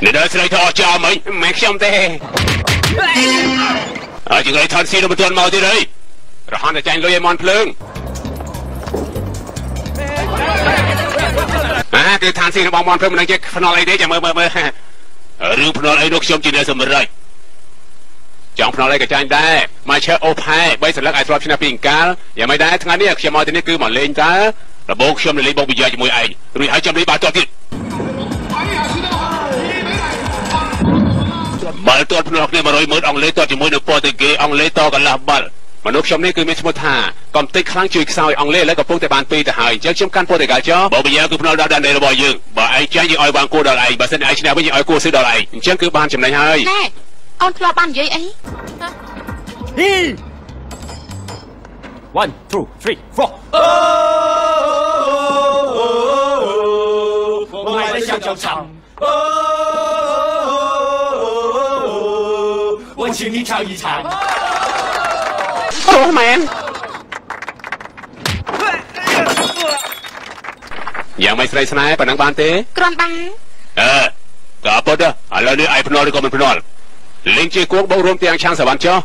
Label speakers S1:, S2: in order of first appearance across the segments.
S1: អ្នកដើរស្រីថោចោលមិញមិនខ្ញុំទេហើយជាងថនស៊ីនៅមិនទាន់មកទៀតហើយរហ័សតែចាញ់លុយឲ្យមន់ភ្លើងគឺឋានស៊ីរបស់មន់ភ្លើងមិនដឹងជាភ្នល់អីទេចាំមើលរឿងភ្នល់អីនោះខ្ញុំជាអ្នកសម្រេចចង់ភ្នល់អីក៏ចាញ់ដែរមកឈើអូផែ3សន្លឹកឲ្យស្របឆ្នាំពីអង្កាលយ៉ាងមិនដែរថ្ងៃនេះខ្ញុំមកទីនេះគឺមកលេងតើរបងខ្ញុំលេងបងវិយាជាមួយឯងរួចហើយចាំលេងបាល់ទាត់ទៀតបាល់ទាត់ភ្នល់គ្នា100,000អង់គ្លេសទាត់ជាមួយនឹងប៉ូទុយហ្គេអង់គ្លេសតកន្លះបាល់មនុស្សខ្ញុំនេះគឺមានឈ្មោះថាកំតិចខ្លាំងជួយខ្សោយអង់គ្លេសឥឡូវកំពុងតែបាន2ទៅហើយអញ្ចឹងខ្ញុំកាន់ប៉ូទុយហ្គេចោបងវិយាគឺភ្នល់ដល់ដែនដីរបស់យើងបើឯងចាញ់យើងឲ្យបានគោដល់ឯងបើសិនឯងឈ្នះវិញយើងឲ្យគោស៊ឺដល់ឯងអញ្ចឹងគឺបានចំណេញហើយណែអូនធ្លាប់បាននិយាយអី1 2 3 4我爱的香蕉肠我请你尝一尝អូមែនយ៉ាងមិនស្រីស្នេហ៍ប៉ុណ្ណឹងបានទេគ្រាន់បានក៏ប៉ុតឥឡូវនេះឯងភ្នាល់ឬក៏មិនភ្នាល់លេងជាគួងបោករួមទាំងឆាំងសវណ្ណចុះ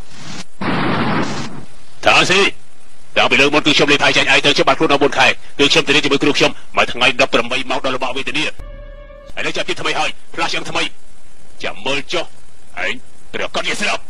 S1: តាស៊ីដល់ពីលើមុនគឺខ្ញុំលេងថៃចាញ់ឯងទៅច្បាស់ខ្លួនដល់4ខែគឺខ្ញុំទៅជាមួយគ្រូខ្ញុំមួយថ្ងៃ18ម៉ោងដល់របបវេទនីឥឡូវចាប់ទៀតថ្មីហើយផ្លាស់យ៉ាងថ្មីចាំមើលចុះឯងត្រូវកត់និយាយស្រាប់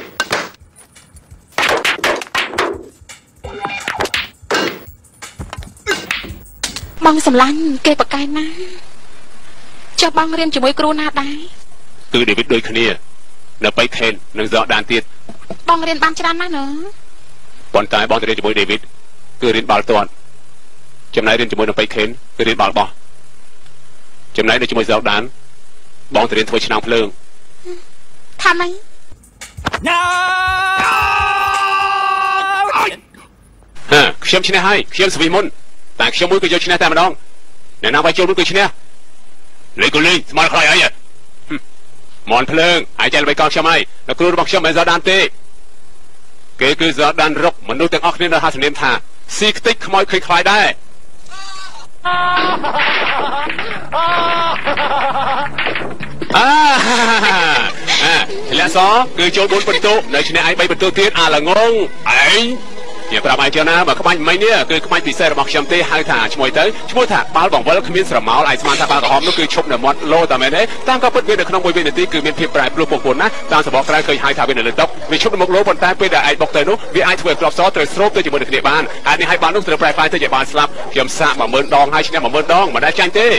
S1: បងសម្លាញ់គេបកកែណាចុះបងរៀនជាមួយគ្រូណាដែរគឺដេវីតដូចគ្នានៅបៃខេននិងសដានទៀតបងរៀនបានច្រើនណាស់ណាប៉ុន្តែបងទៅរៀនជាមួយដេវីតគឺរៀនបាល់ទាត់ចំណែករៀនជាមួយនឹងបៃខេនគឺរៀនបាល់បោះចំណែកនៅជាមួយសដានបងទៅរៀនធ្វើឆ្នាំងភ្លើងថាម៉េចញ៉ាខ្ញុំឈ្នះហើយខ្ញុំស្វីមុនតែខ្ញុំមួយក៏យកឈ្នះតែម្ដងអ្នកណាវាចូលនោះគឺឈ្នះលេងក៏លេងស្មើខ្លាយអីមន់ភ្លើងហើយចាស់ល្បីកោខ្ញុំហើយលោកគ្រូរបស់ខ្ញុំមិនសដានទេគេគឺសដានរុកមនុស្សទាំងអស់គ្នានៅហាសនាមថាស៊ីខ្ទេចខ្មោចឃើញខ្លាយដែរលាក់សគឺចូល4បន្ទុកនៅឈ្នះឯង3បន្ទុកទៀតអាល្ងងឯងជាប្រាប់ឯងចុះណាបើក្បាច់មិញនេះគឺក្បាច់ពិសេសរបស់ខ្ញុំទេហៅថាឈ្មោះទៅឈ្មោះថាបាល់បង្វិលគ្មានស្រមោលឯងស្មានថាបាល់ក្រហមនោះគឺឈប់នៅមាត់លោតែមែនទេតាមក៏ពិតវានៅក្នុង1វិនាទីគឺមានភាពប្រែប្រួលពពុះណាតាមសបកក្រៅឃើញហៅថាវានៅលើតុវាឈប់នៅមុខលោប៉ុន្តែពេលដែលឯងបុកទៅនោះវាអាចធ្វើឲ្យក្របសត្រូវស្រូបទៅជាមួយនឹងគ្នាបានហើយនេះឲ្យបាល់នោះត្រូវប្រែផ្លាយទៅជាបាល់ស្លាប់ខ្ញុំសាក10000ដងហើយឈ្នះ10000ដងមិនដែលចាញ់ទេ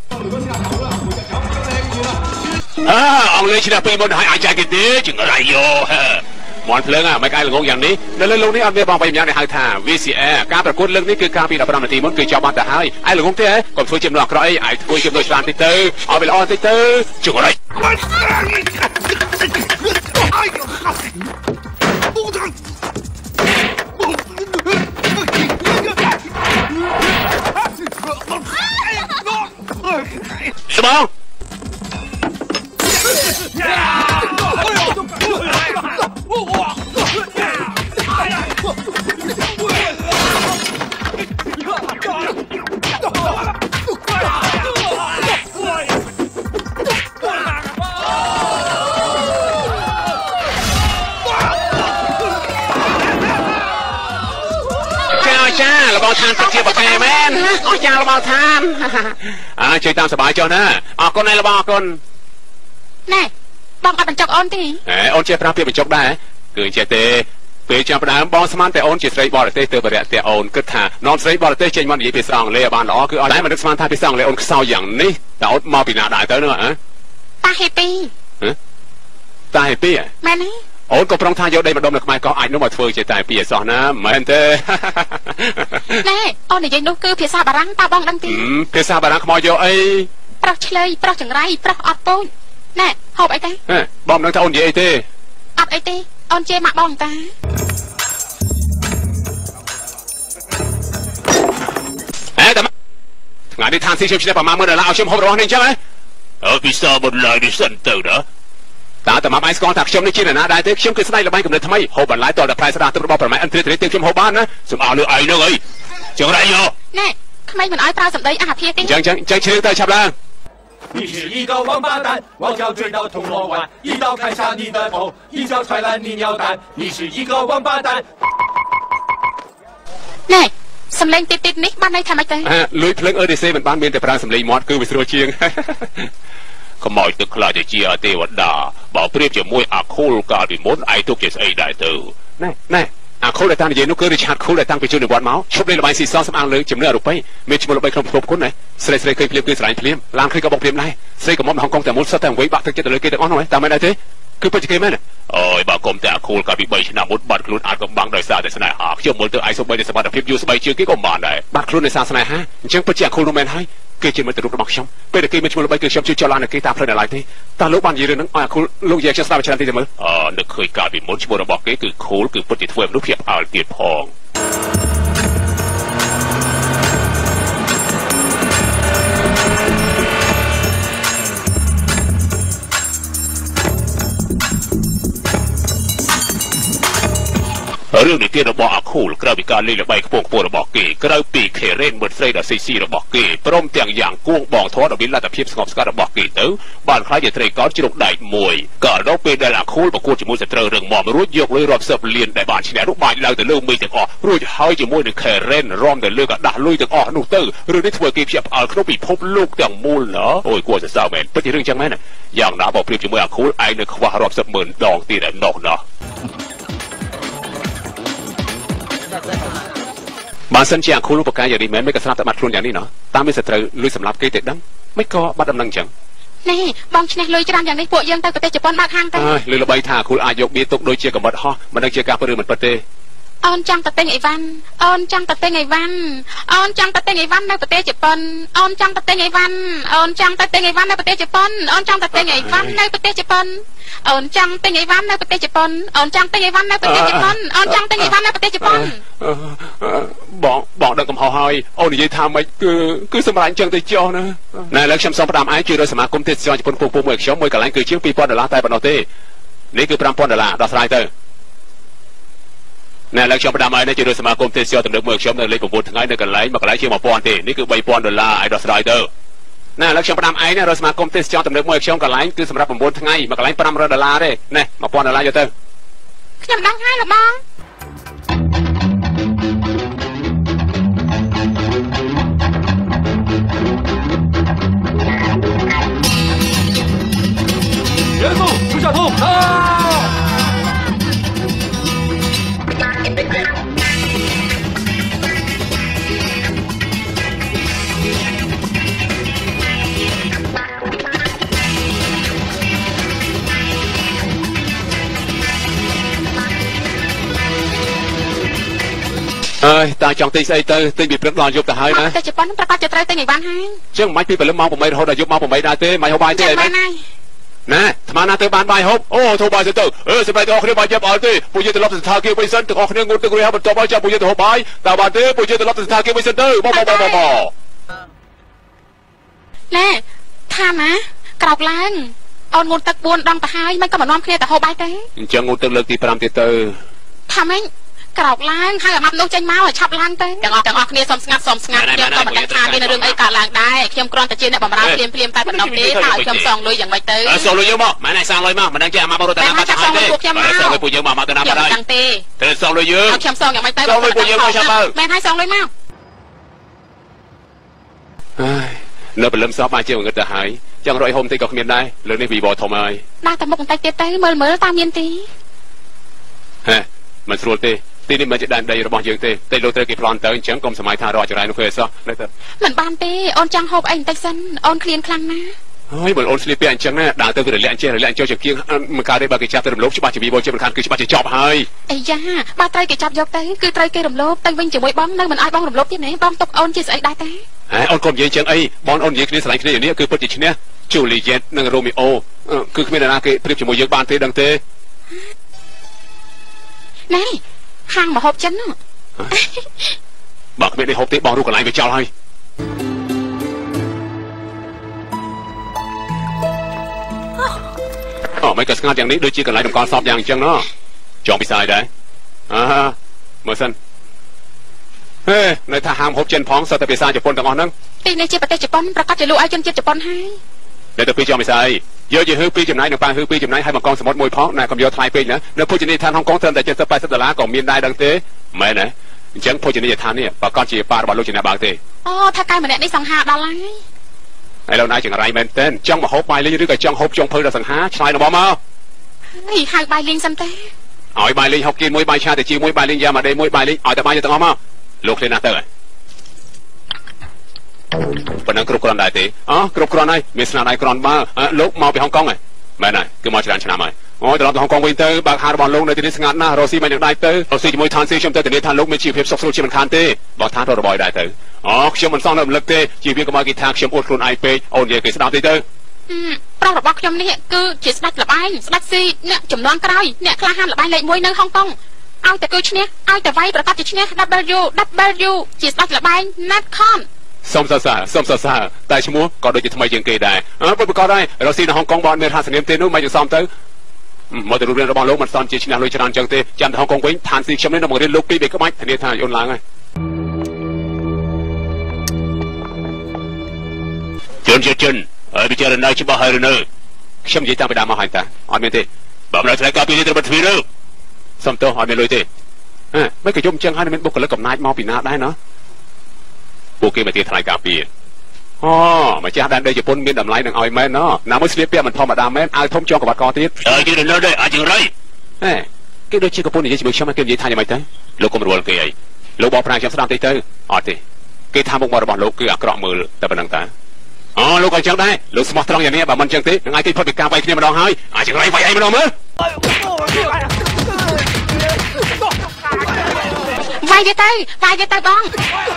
S1: អង់គ្លេសឈ្នះ2មុនហើយអាចចាញ់គេទេចង្រៃយោមន់ភ្លើងមិនឯងល្ងងយ៉ាងនេះនៅលើលោកនេះអត់មានបងប្អូនយ៉ាងនេះហៅថា VCR ការប្រកួតលើកនេះគឺការពី15នាទីមុនគឺចប់បាត់ទៅហើយឯងល្ងងទេកុំធ្វើជាមនុស្សអាក្រក់អីឯងធ្វើជាមនុស្សឆ្លាតតិចទៅឲ្យវាល្អតិចទៅចង្រៃស្បងចាលបងឋានពិតជាបកែមែនអស់ចាលបងឋានជួយតាមសบายចុះណាអរគុណឯងលបងអរគុណណែបងអត់បញ្ចុកអូនទេអូនចេះប្រាស់ពាក្យបញ្ចុកដែរគឺចេះទេពេលចាប់ផ្ដើមបងស្មានតែអូនជាស្រីបរទេសទៅបរិយតែអូនគិតថានំស្រីបរទេសចេញមកនិយាយភាសាអង់គ្លេសបានល្អគឺអត់តែមិននឹកស្មានថាភាសាអង់គ្លេសអូនខ្សោយយ៉ាងនេះតើអូនមកពីណាដែរទៅនោះតាហេពីតាហេពីមែនទេអូនក៏ប្រុងថាយកដីម្ដុំនៅខ្មែរកោះអាចនោះមកធ្វើជាតែពីអសោះណាមែនទេណែអូននិយាយនោះគឺភាសាបារាំងតើបងដឹងទេភាសាបារាំងខ្មោចយកអីប្រុសឆ្លើយប្រុសចង្រៃប្រុសអត់ពូជណែហូបអីទេបងមិនដឹងថាអូននិយាយអីទេអត់អីទេអូនជេរម៉ាក់បងតាតែថ្ងៃនេះឋានស៊ីខ្ញុំឈ្នះប្រមាណ10000ដុល្លារឲ្យខ្ញុំហូបរបស់នេះអញ្ចឹងពិសាបន្លាយនេះសិនទៅណាតើតាមឯងស្គាល់ថាខ្ញុំនេះជាអ្នកណាដែរទេខ្ញុំគឺស្ដេចល្បែងកំណត់ថ្មីហូបបន្លាយតតែប្រែស្ដារទឹករបស់ប្រម៉ែអិនទ្រីទៀតខ្ញុំហូបបានណាសូមអោលើឯងនឹងអីចង្រៃយោណែក្មេងមិនឲ្យប្រើសម្ដីអាភាទេអញ្ចឹងជ្រឿទៅឆាប់ឡើង
S2: 你是一个王八蛋，王脚追到铜锣湾，一刀砍下你的头，一脚踹烂你鸟蛋。你是一个王八蛋。
S3: này sầm lên tít tít ní ban đây tham ai
S1: lưới phượng ở đây xe mình bán miềnแต่ปลาสำลีมอดคือวิศวเชียงขโมยตึกคลาจะเจียเทวดาบอกเปรียบจะมวยอาคูลกาดิมดไอทุกจะไอได้เตอนี่อาคูลได้ตั้งเย็นนุกเกอร์ดิชาร์คูลได้ตั้งไปจุดในวันเมาชอบเล่นระบายสีซ้อนสำอางเลยจำเนื้อรูปไปเมื่อชมระบายครบคนไหนเสร็จเคยเปลี่ยนคือสลายเปลี่ยนลางเคยกระบอกเปลี่ยนไรเสร็จกับมอมฮ่องกงแต่มุดซะแต่ไว้บักถึงจะเลยเกิดอ้อนหน่อยตามไม่ได้เท่คือปัจจุบันเนี่ยโอ้ยบากรมแต่คูลกับวิบชนะมุดบัตรคลุนอาจกับบังโดยสาแต่สนายหากเชื่อมมือเตอไอสบายในสมัติพิบยูสบายเชื่อกี่ก็มาได้บัตรคลุนในสาสนายฮะจังปัจจัยคูลโนแมนให้เกี่ยมันจะรูประบอกชมเป็นเกี่ยมันชมระบายเกี่ยชมชื่อจลาในเกี่ยตาเพลินอะไรที่ตาลูกบ้านยีเรื่องนั้นคูลลูกแยกชั้นสามชั้นที่จะมือนึกเคยการวิมุดชมระบอกเกี่ยคือคูลคือปฏิทินรูปเพียบอาเตียพองเรื่องนี้ที่ระบอกอาคูลกระบิการเลี้ยงใบกระโปรงโประบอกเกย์กระปีเคเรนเหมือนเฟรดซีระบอกเกย์พร้อมเตียงอย่างกุ้งบองทอดบินลาตะเพียบสงบสกัดระบอกเกย์เต๋อบ้านคล้ายจะเทรก้อนจิรุกได้มวยก็เราเป็นได้อาคูลประกวดจมูกจะเตอเรื่องมอมรู้ยกเลยรอบเสิร์ฟเลียนได้บ้านชินลูกบ้านเราแต่เรื่องมีแต่อรู้จะให้จมูกในเคเรนร้อมแต่เรื่องก็ด่าลุยแต่อนูเตอร์เรื่องนี้ทัวร์เกย์เพียบเอาขนมปีพบลูกแต่งมูลเนาะโอ้ยกลัวจะเศร้าแมนเป็นเรื่องจังแม่น่ะอย่างน้าบอกเปรียบจมูกอาคูลไอเนควารอบเสิร์ฟเหมือนดองตีแต่นอกเนาะบางสัญญาคูรูปการอย่างนี้แม้ไม่กระสับแต่บัดครุนอย่างนี้เนาะตามไม่สตรีลุยสำหรับเกย์เต็ดดังไม่ก็บัดดำนังจัง
S3: นี่บองชนะลุยจะทำอย่างนี้พวกยังตั้งประเทศญี่ปุ่นมาทางแต่
S1: ลุยระบายท่าคูอายกเบี้ยตกโดยเชี่ยกับบัดห่อมันดังเชี่ยกาเปรือเหมือนประเทศ
S3: ออนจังตะเต็งไอวันออนจังตะเต็งไอวันออนจังตะเต็งไอวันในประเทศญี่ปุ่นออนจังตะเต็งไอวันออนจังตะเต็งไอวันในประเทศญี่ปุ่นออนจังตะเต็งไอวันในประเทศญี่ปุ่นออนจังเต็งไอวันในประเทศญี่ปุ่นออนจังเต็งไอวันในประเทศญี่ปุ่นออนจังเต็งไอวันในประเทศญี่ปุ่น
S1: บอกดังกำหอยโอ้ยทำไมคือสมัยจังแต่เจ้านะนายเล็กชมสองประดามไอชื่อโดยสมาคมเทศบาลญี่ปุ่นปูปูเมืองเชียงมวยกับหลังคือเชียงปีปอนด์ลาใต้ปนอเต้นี่คือประดามปอนด์ลาดอสไลเตอร์นายเล็กชมประดามไอในชื่อโดยสมาคมเทศบาลตำรวจเมืองเชียงในเลยผมพูดถึงไอ้ในกันไหลมากันไหลเชียงมาปอนด์เต้นี่คือใบปอนด์ลาไอดอสไลเตอร์น่าแล้วช่างประดามไอ้เนี่ยเราสมาคมเทศจอตำรวจมวยช่างกับไลน์คือสำหรับผมบนทั้งไงมากับไลน์$500เลยเนี่ยมาปอนดอลลาร์อยู่เต้
S3: ขยับดังให้หรอบ้าง
S2: 元素出小兔啊！
S1: ตาจองตีใส่เตอตีบีบเปลือกนอนยุบแต่หายนะ
S3: แต่จะป้อนประกาศจะเตยตีไงบ้างฮะ
S1: เชื่อไม่พี่ไปแล้วมองผมไม่เขาได้ยุบมองผมไม่ได้เต้ไม่เขาใบเต้ไหมนะทำไมนาเตอร์บานใบฮบโอ้โทรใบเตอร์สบายตัวคนนี้ใบเจ็บอ่อนตีปุยจะรับสถานเกี่ยวไปเส้นตัวคนนี้งดตัวคนนี้ครับตัวใบจะปุยจะโทรใบแต่บานเต้ปุยจะรับสถานเกี่ยวไปเส้นเตอร์บ่
S3: แน่ท่านะกรอกล้างเอางดตะบวนดังตะหายมันก็เหมือนน้องเคลียร์แต่โทรใบเต้
S1: จะงดตัวเลิกตีพรำเตอร์
S3: ทำไมกรอกล้างให้กับมัดลูกใจเมาชับล้างเต้จังออกเนี่ยสมสงัดเดี๋ยวก็มาดังทางในเรื่องไอ้การล้างได้เขียมกรอนตะเจียนเนี่ยบำราเปลี่ยนใต้บนนอกนี้ถ้าเขียมซองลุยอย่างใบเตย
S1: ซองลุยเยอะมากมันในซองลุยมากมันดังแก่มาบรุษนามาจากไหนเต้ซองลุยปุ๋ยเยอะมากมาตะนามาได้เธอซองลุยเยอะ
S3: เขียมซองอย่างใบเตย
S1: ซองลุยปุ๋ยเยอะมากชับเตอร์
S3: แม่ให้ซองลุยมาก
S1: เนื้อเป็นเริ่มซอฟมาเจียวเงินจะหายจังรอยโฮมตีกับเมียนได้เรื่องนี้วีบอทอมาย
S3: ได้แต่หมกไตเต้เมื่อตามเมียนตี
S1: ฮะมันสรุปตีตีนี่มันจะดันได้ระบอบยังเต้โลเตอร์กี่พลอนเตอร์จังกรมสมัยทารอจะไรนุเคยซะนั่นเถอะ
S3: เหมือนบ้านเต้ออนจังโฮบไอ้ไตซันออนเคลียนคลังนะ
S1: เฮ้ยเหมือนออนสลีปเปียนจังนะด่าเตอร์ก็เลยเลี้ยงเจ้าจะเกี่ยงมันการได้บางกิจจับเติมลบชิบะจะมีบอลเชื่อมันคันคือชิบะจะจอบให้
S3: ไอ้ย่าบาไตรกิจจับยกเต้คือไตรเกยรำลบไตวิ่งจะมวยบ้องนั่งเหมือนไอ้บ้องรำลบที่ไหนบ้องตกออนจีสไอ้ได้เต้
S1: ไอ้ออนกลมยังจังไอ้บอลออนยังคือสลายคืออย่างนี้คือปฏิชินเนี่ยจูเลียนนั่งโรมิโอคือไม่ได้นะคือเปรียบจะมวยเยอะบ้านเต้ดังเต้
S3: นี่ห่างมาหอบจันน่ะ
S1: บอกไม่ได้หอบเต้บอกรู้กันไรไปเจ้าเลยอ๋อไม่กระสังอย่างนี้โดยจีกันไรดำกรสอบอย่างจังเนาะจองพิซายได้เมื่อสันเฮ้ยในทหารหอบเจนพ้องสเตปิซาจะปนต่างอ่อนนั่ง
S3: ปีในเจ็บประเทศจะปนประกาศจะรู้ไอ้จนเจ็บจะปนให้
S1: để tôi cho mày sai giờ giờ hư pi chấm này nè ba hư pi chấm này hai bằng con sầm mót môi phó này còn giờ thay pi nữa nếuพูดchừngนี้ท่านฮ่องกงเติมแต่เจ็ดสิบแปดสิบ$ก็มีได้ดังเต้แม่เนี่ยจังพูดchừngนี้จะท่านเนี่ยปากก้อนจีปาระบาดลูกจีน่าบางเต้
S3: อ๋อถ้าไกลเหมือนเนี่ยได้$2
S1: ไอ้เรานายจังไรแมนเต้นจังมาฮบใบลิงหรือกับจังฮบจงเพื่อสังหาชายนะบอมา
S3: นี่หายใบลิงซ้ำเต้
S1: อ๋อใบลิงฮบกินมวยใบชาแต่จีมวยใบลิงยามาได้มวยใบลิงอ๋อแต่ใบจะต้องมาลูกเล่นน่าเต้ปนังกรุกรอนได้ตีอ๋อกรุกรอนได้มีสนาได้กรอนมาลูกมาไปฮ่องกงไงแม่นายคือมาชนะชนะไหมอ๋อแต่เราไปฮ่องกงวินเตอร์บางฮาร์บอลลงในที่นี้สงัดหน้าโรซี่มันยังได้เตอร์โรซี่จะมวยทานซีชมเตอร์แต่ในทานลูกไม่ชีพเพียบซอกสู้ชีมันคานเต้บอกทานเราบอยได้เตอร์อ๋อชมมันซ่องน้ำเล็กเต้ชีพีก็มากีทางชมอดครูนไอเป้โอนเยอะกี่สนามเต้
S3: ปรองบอกชมนี่คือจีสดัดละใบสดัดซีเนี่ยจำนวนกระไรเนี่ยคลาหันละใบเลยมวยในฮ่องกงเอาแต่คือชนะเอาแต่ไว้ประกาศจะชนะWจีสดัดละใบนัดคอน
S1: ส้มซาแต่ชมัวก็โดยจะทำไมยังเกยได้ไปประกอบได้เราซีในฮ่องกงบอลเมทานสนิมเต้นู้นมาอยู่ซ้อมเต้มาแต่รูปเรียนระบอลโลกมันซ้อมจีชนะลุยชนะจังเต้จันฮ่องกงวิ่งทานซีชมนี่น้ำมันเรียนลูกปีเบกก็ไม่ทันทีทานโยนล้างไงจนไปเจอในชิบะไฮร์เนอร์ชมจีตามไปดามาหันตาอันเมนเต้แบบเราใช้การปีนี้จะบันทึกเลยซ้อมโตอันเมนเลยเต้ไม่เคยชมจังให้ในเมนบุกกันแล้วกับนายมอปีนาได้เนาะบุกเกมาตีทลายกาปีอ๋อมาจ้าดันเดย์ญี่ปุ่นมีดำไล่หนังเอาไอ้แม่เนาะน้ำมันเสียเปียมันพอมาดามแม่เอาทุ่มจองกับบัตรกอติดกินเดินได้อาจจะไรก็โดยชิคกี้พายนี่จะมีช่างมาเก็บยีทานยังไงเต้ลูกก็มารัวเกย์ลูกบอกพนักงานสนามเต้อ๋อเต้เกย์ทำบุกมาระบาดลูกคืออักกรมือแต่เป็นนังตาอ๋อลูกก็จังได้ลูกสมองตรองอย่างนี้แบบมันจังตียังไงที่พอดีการไปที่มันร้องไห้อาจจะไรไปไอ้มันร้องมั้ย
S3: ไว้เต้บ้อง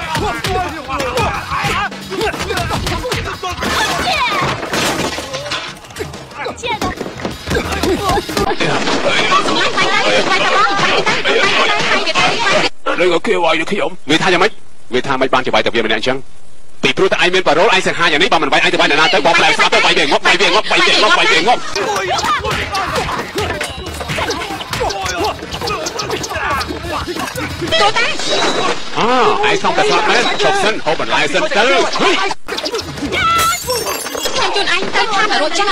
S1: เลยก็คือไว้เลยขยมเวทายังไม่บางจะไปแต่เบียร์มันยังปีพรุ่งแต่ไอเมนปะโรไอเซนฮาอย่างนี้บางมันไปไอจะไปนานๆแต่บอกแปลกซับไปเบี่ยงงบไอ้ซ่องกระสอบแม่ฉกเส้นโฮบันไลเส้นเตอร์เฮ้ย
S3: ฉันจนไอ้เต้ข้ามมารถจ้า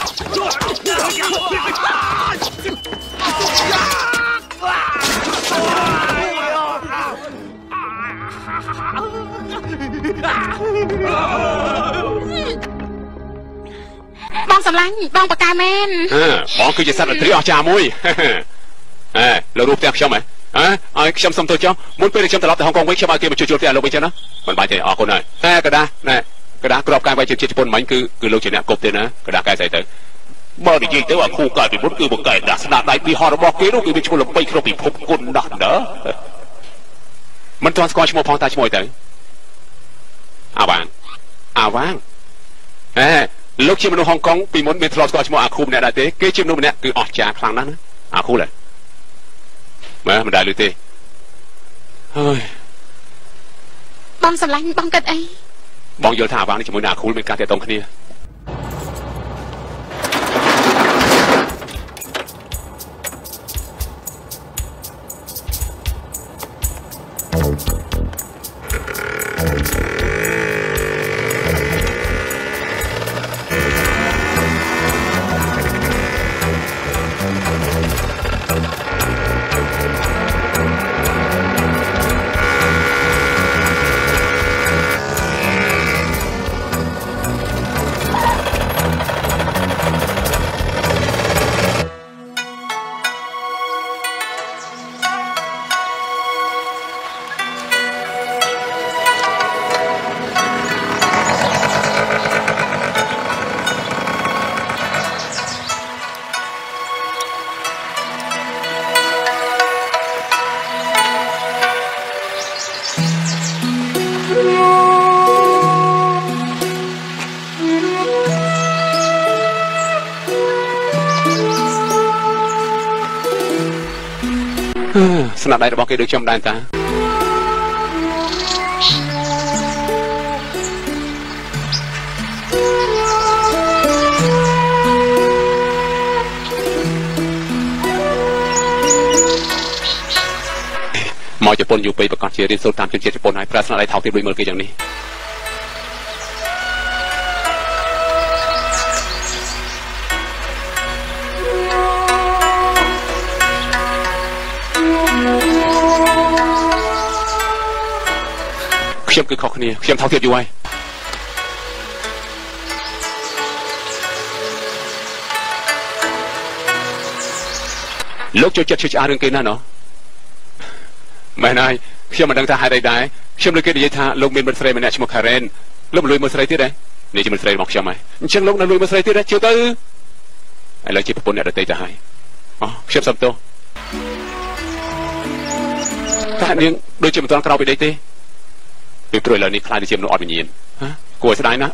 S3: บองสำลังบองปากกาแมน
S1: บองคือจะสั่นตรีออกจามุ้ยเรารูปแต่ชมไหมไอ้ชมสมตัวเจ้ามุนไปในชมตลอดแต่ฮ่องกงไว้ชมอาเกมันจู่ๆแต่เราไปเจ้านะมันไปเจอออกคนไหนกระดากรอบการไปจิตญี่ปุ่นมันคือเราเจอเนี่ยกบเตนะกระดาการใส่เตอเมื่อได้ยินแต่ว่าคู่กายเป็นมุนคือบุกไก่ดักสนาได้ปีฮอร์บอกเกลูคือเป็นชมลไปครบปีพบกุนดักเด้อมันตอนสกอชโมพองตาชโมยเตออาวางลูกชิมโนฮ่องกงปีมดเมทรอสก็ชโมอาคูมเนี่ยได้เต้เกชิมโนเนี่ยคือออกจากครั้งนั้นนะอาคูเลยมันได้หรือเต้เฮ้ย
S3: บองสำลังบองกันไอ้
S1: บองโยธาวางนี่ชโมนาคูเป็นการแต่ตรงគ្នាสนับได้ระบอกเกลือชมได้ตาหมอจะปนอยู่ไปประกอบเชียร์ดินโซตามจนเชียร์จะปนให้พระสนาได้เท่าที่ด้วยมือกี่อย่างนี้ខ្ញុំគឺខុសគ្នាខ្ញុំថោកទាបយូរហើយលោកចូលចិត្តឈឺឆ្អាលរឿងគេណាណោះមែនហើយខ្ញុំមិនដឹងថាហេតុអីដែរខ្ញុំលើគេនិយាយថាលោកមានមិត្តស្រីម្នាក់ឈ្មោះ Karen លោកមិនលួចមើលស្រីទៀតទេនេះជាមិត្តស្រីរបស់ខ្ញុំហើយអញ្ចឹងលោកនៅលួចមើលស្រីទៀតទេជឿទៅឥឡូវជាប្រពន្ធអ្នកដទៃទៅហើយអូខ្ញុំសុំទោសតែនាងដូចជាមិនទាន់ក្រោកពីដេកទេពីព្រោះឥឡូវនេះខ្លាចទៅជាមនុស្សអត់វិញ្ញាណគួរឲ្យស្ដាយណាស់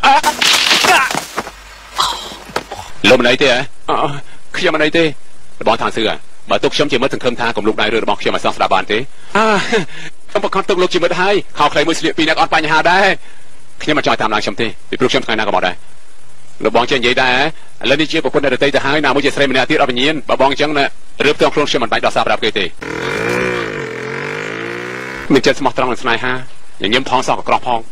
S1: លោកមិនអីទេហ៎ខ្ញុំមិនអីទេបងថាសឿបើទុកខ្ញុំជាមិត្តសង្ឃឹមថាកុំលុកដៃរឿងរបស់ខ្ញុំឲ្យសោះស្ដាប់បានទេខ្ញុំប្រកាសទុកលោកជាមិត្តហើយខោខ្លីមួយស្លៀកពីរនាក់អត់បញ្ហាដែរខ្ញុំមិនចង់តាមឡើងខ្ញុំទេពីព្រោះខ្ញុំថ្ងៃណាក៏មកដែរលោកបងចេះនិយាយដែរឥឡូវនេះជាប្រពន្ធអ្នកដទៃទៅហើយណាមួយជាស្រីម្នាក់ទៀតអត់វិញ្ញាណបើបងអញ្ចឹងណារឿងផ្ទាល់ខ្លួនខ្ញុំមិនបាច់ដោះសារប្រាប់គេទេមានចិត្តស្មោះត្រង់នឹងស្នេហាញញឹមផងសោះក៏ក្រោះផង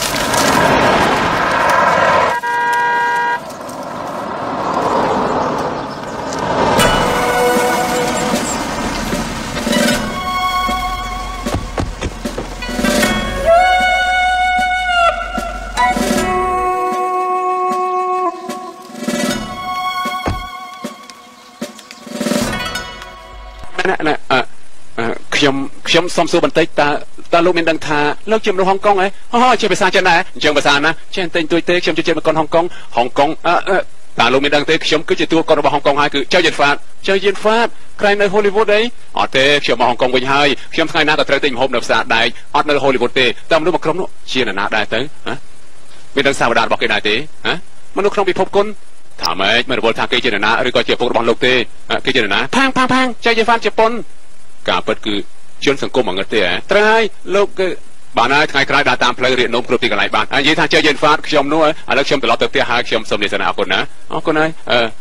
S1: ខ្ញុំសុំសួរបន្តិចតើលោកមានដឹងថាលោកជាមនុស្សហុងកុងហ៎ជាភាសាចិនដែរអញ្ចឹងភាសាណាចេះតែទួយទេខ្ញុំជាមិត្តកូនហុងកុងតើលោកមានដឹងទេខ្ញុំគឺជាតួកូនរបស់ហុងកុងហើយគឺចៅយិនហ្វាតក្រែងនៅ Hollywood អីអត់ទេខ្ញុំមកហុងកុងវិញហើយខ្ញុំថ្ងៃណាក៏ត្រូវទិញម្ហូបនៅផ្សារដែកអត់នៅ Hollywood ទេតែមនុស្សមកក្រុមនោះជានរណាដែរទៅមានដឹងសាវតារបស់គេដែរទេមនុស្សក្នុងពិភពគុណថាម៉េចមិនរវល់ថាគេជានរណាឬក៏ជាពុករបស់លោកទេគេជានរណាផាងចៅយិនហ្វាតជប៉ុនការពិតគឺជនសង្គមអង្កត់ទេត្រូវហើយលោកគឺបានហើយថ្ងៃក្រោយដើរតាមផ្លូវរៀបនំគ្រប់ទីកន្លែងបាននិយាយថាចៅយិនហ្វាតខ្ញុំនោះឥឡូវខ្ញុំត្រឡប់ទៅផ្ទះហើយខ្ញុំសូមលាអរគុណណាអរគុណហើយ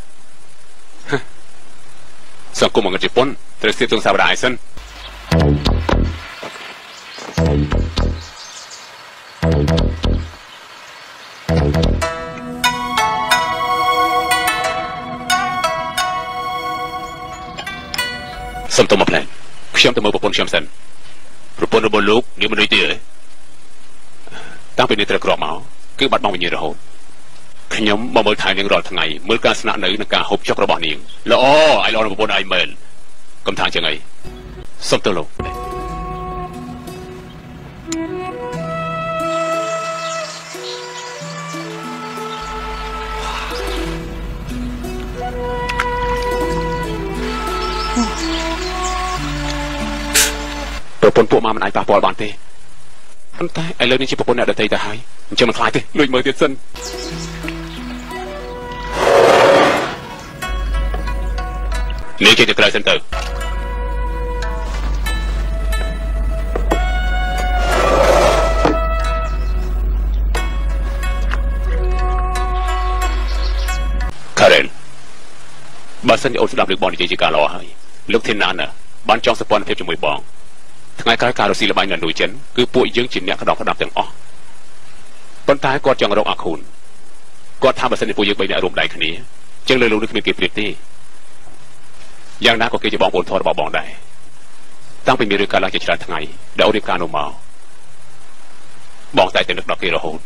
S1: សង្គមអង្កត់ជប៉ុនត្រូវស្ទាបទងសាវតាអីសិនសុំទៅមកផ្លែខ្ញុំទៅមើលប្រពន្ធខ្ញុំសិនប្រពន្ធរបស់លោកនាងមនុស្សទៀតតាំងពីនាងត្រូវក្រមកគឺបាត់បង់វិញ្ញាណរហូតខ្ញុំមកមើលថែនាងរាល់ថ្ងៃមើលការស្នាក់នៅនិងការហូបចុករបស់នាងល្អឯល្អរបស់ប្រពន្ធឯងមែនកុំថាចឹងអីសុំទៅលោកប្រពន្ធពួកម៉ាមិនអាចប៉ះពាល់បានទេប៉ុន្តែឥឡូវនេះជាប្រពន្ធអ្នកដទៃទៅហើយអញ្ចឹងមិនខ្លាចទេលួចមើលទៀតសិននេះគេទៅក្រៅសិនទៅKaren បើសិនជាអូនស្ដាប់រឿងបងនិយាយជាការល្អហើយលោកធីណានបានចង់សម្ព័ន្ធភាពជាមួយបងថ្ងៃក្រោយការរស៊ីល្បែងនៅនុយចិនគឺពួកយើងជាអ្នកក្តោបក្តាប់ទាំងអស់ប៉ុន្តែគាត់ចង់រកអាខូនគាត់ថាបើសិនជាពួកយើងបីអ្នករួមដៃគ្នាចឹងលើលោកនេះគ្មានគេព្រៀបទេយ៉ាងណាក៏គេជាបងប្អូនធម៌របស់បងដែរតាំងពីមានរឿងកើតឡើងជាច្រើនថ្ងៃដែលអូនរៀបការនោះមកបងតែតែនឹកដល់គេរហូត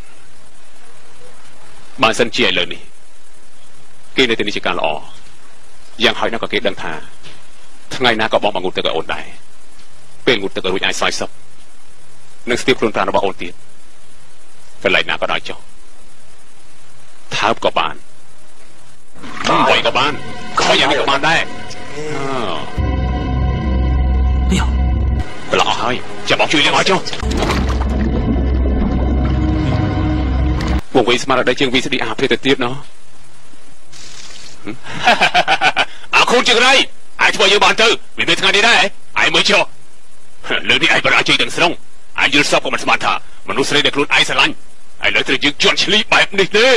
S1: បើសិនជាឥឡូវនេះគេនៅទីនេះជាការល្អយ៉ាងហោចណាស់ក៏គេដឹងថាថ្ងៃណាក៏បងងូតទឹកឲ្យអូនដែរពេលងូតទឹករួចអាចស្រ័យសឹកនឹងស្ទាបខ្លួនប្រាណរបស់អូនទៀតកន្លែងណាក៏ដោយចុះថើបក៏បានបីក៏បានក៏យ៉ាងនេះក៏បានដែរប្រឡងអស់ហើយចាំបងជួយលេងឲ្យចុះវងវិញស្មារតីជាង VCDR ភេទទៅទៀតណោះអាខូនជាក្រៃអាចធ្វើយើងបានទៅវាមានថ្ងៃនេះដែរឯងមើលចុះលើនេះឯងបរាជ័យទាំងស្រុងឯងយល់សពក៏មិនស្មានថាមនុស្សស្រីដែលខ្លួនឯងស្រឡាញ់ឥឡូវត្រូវយើងជន់ឈ្លីបែបនេះទេ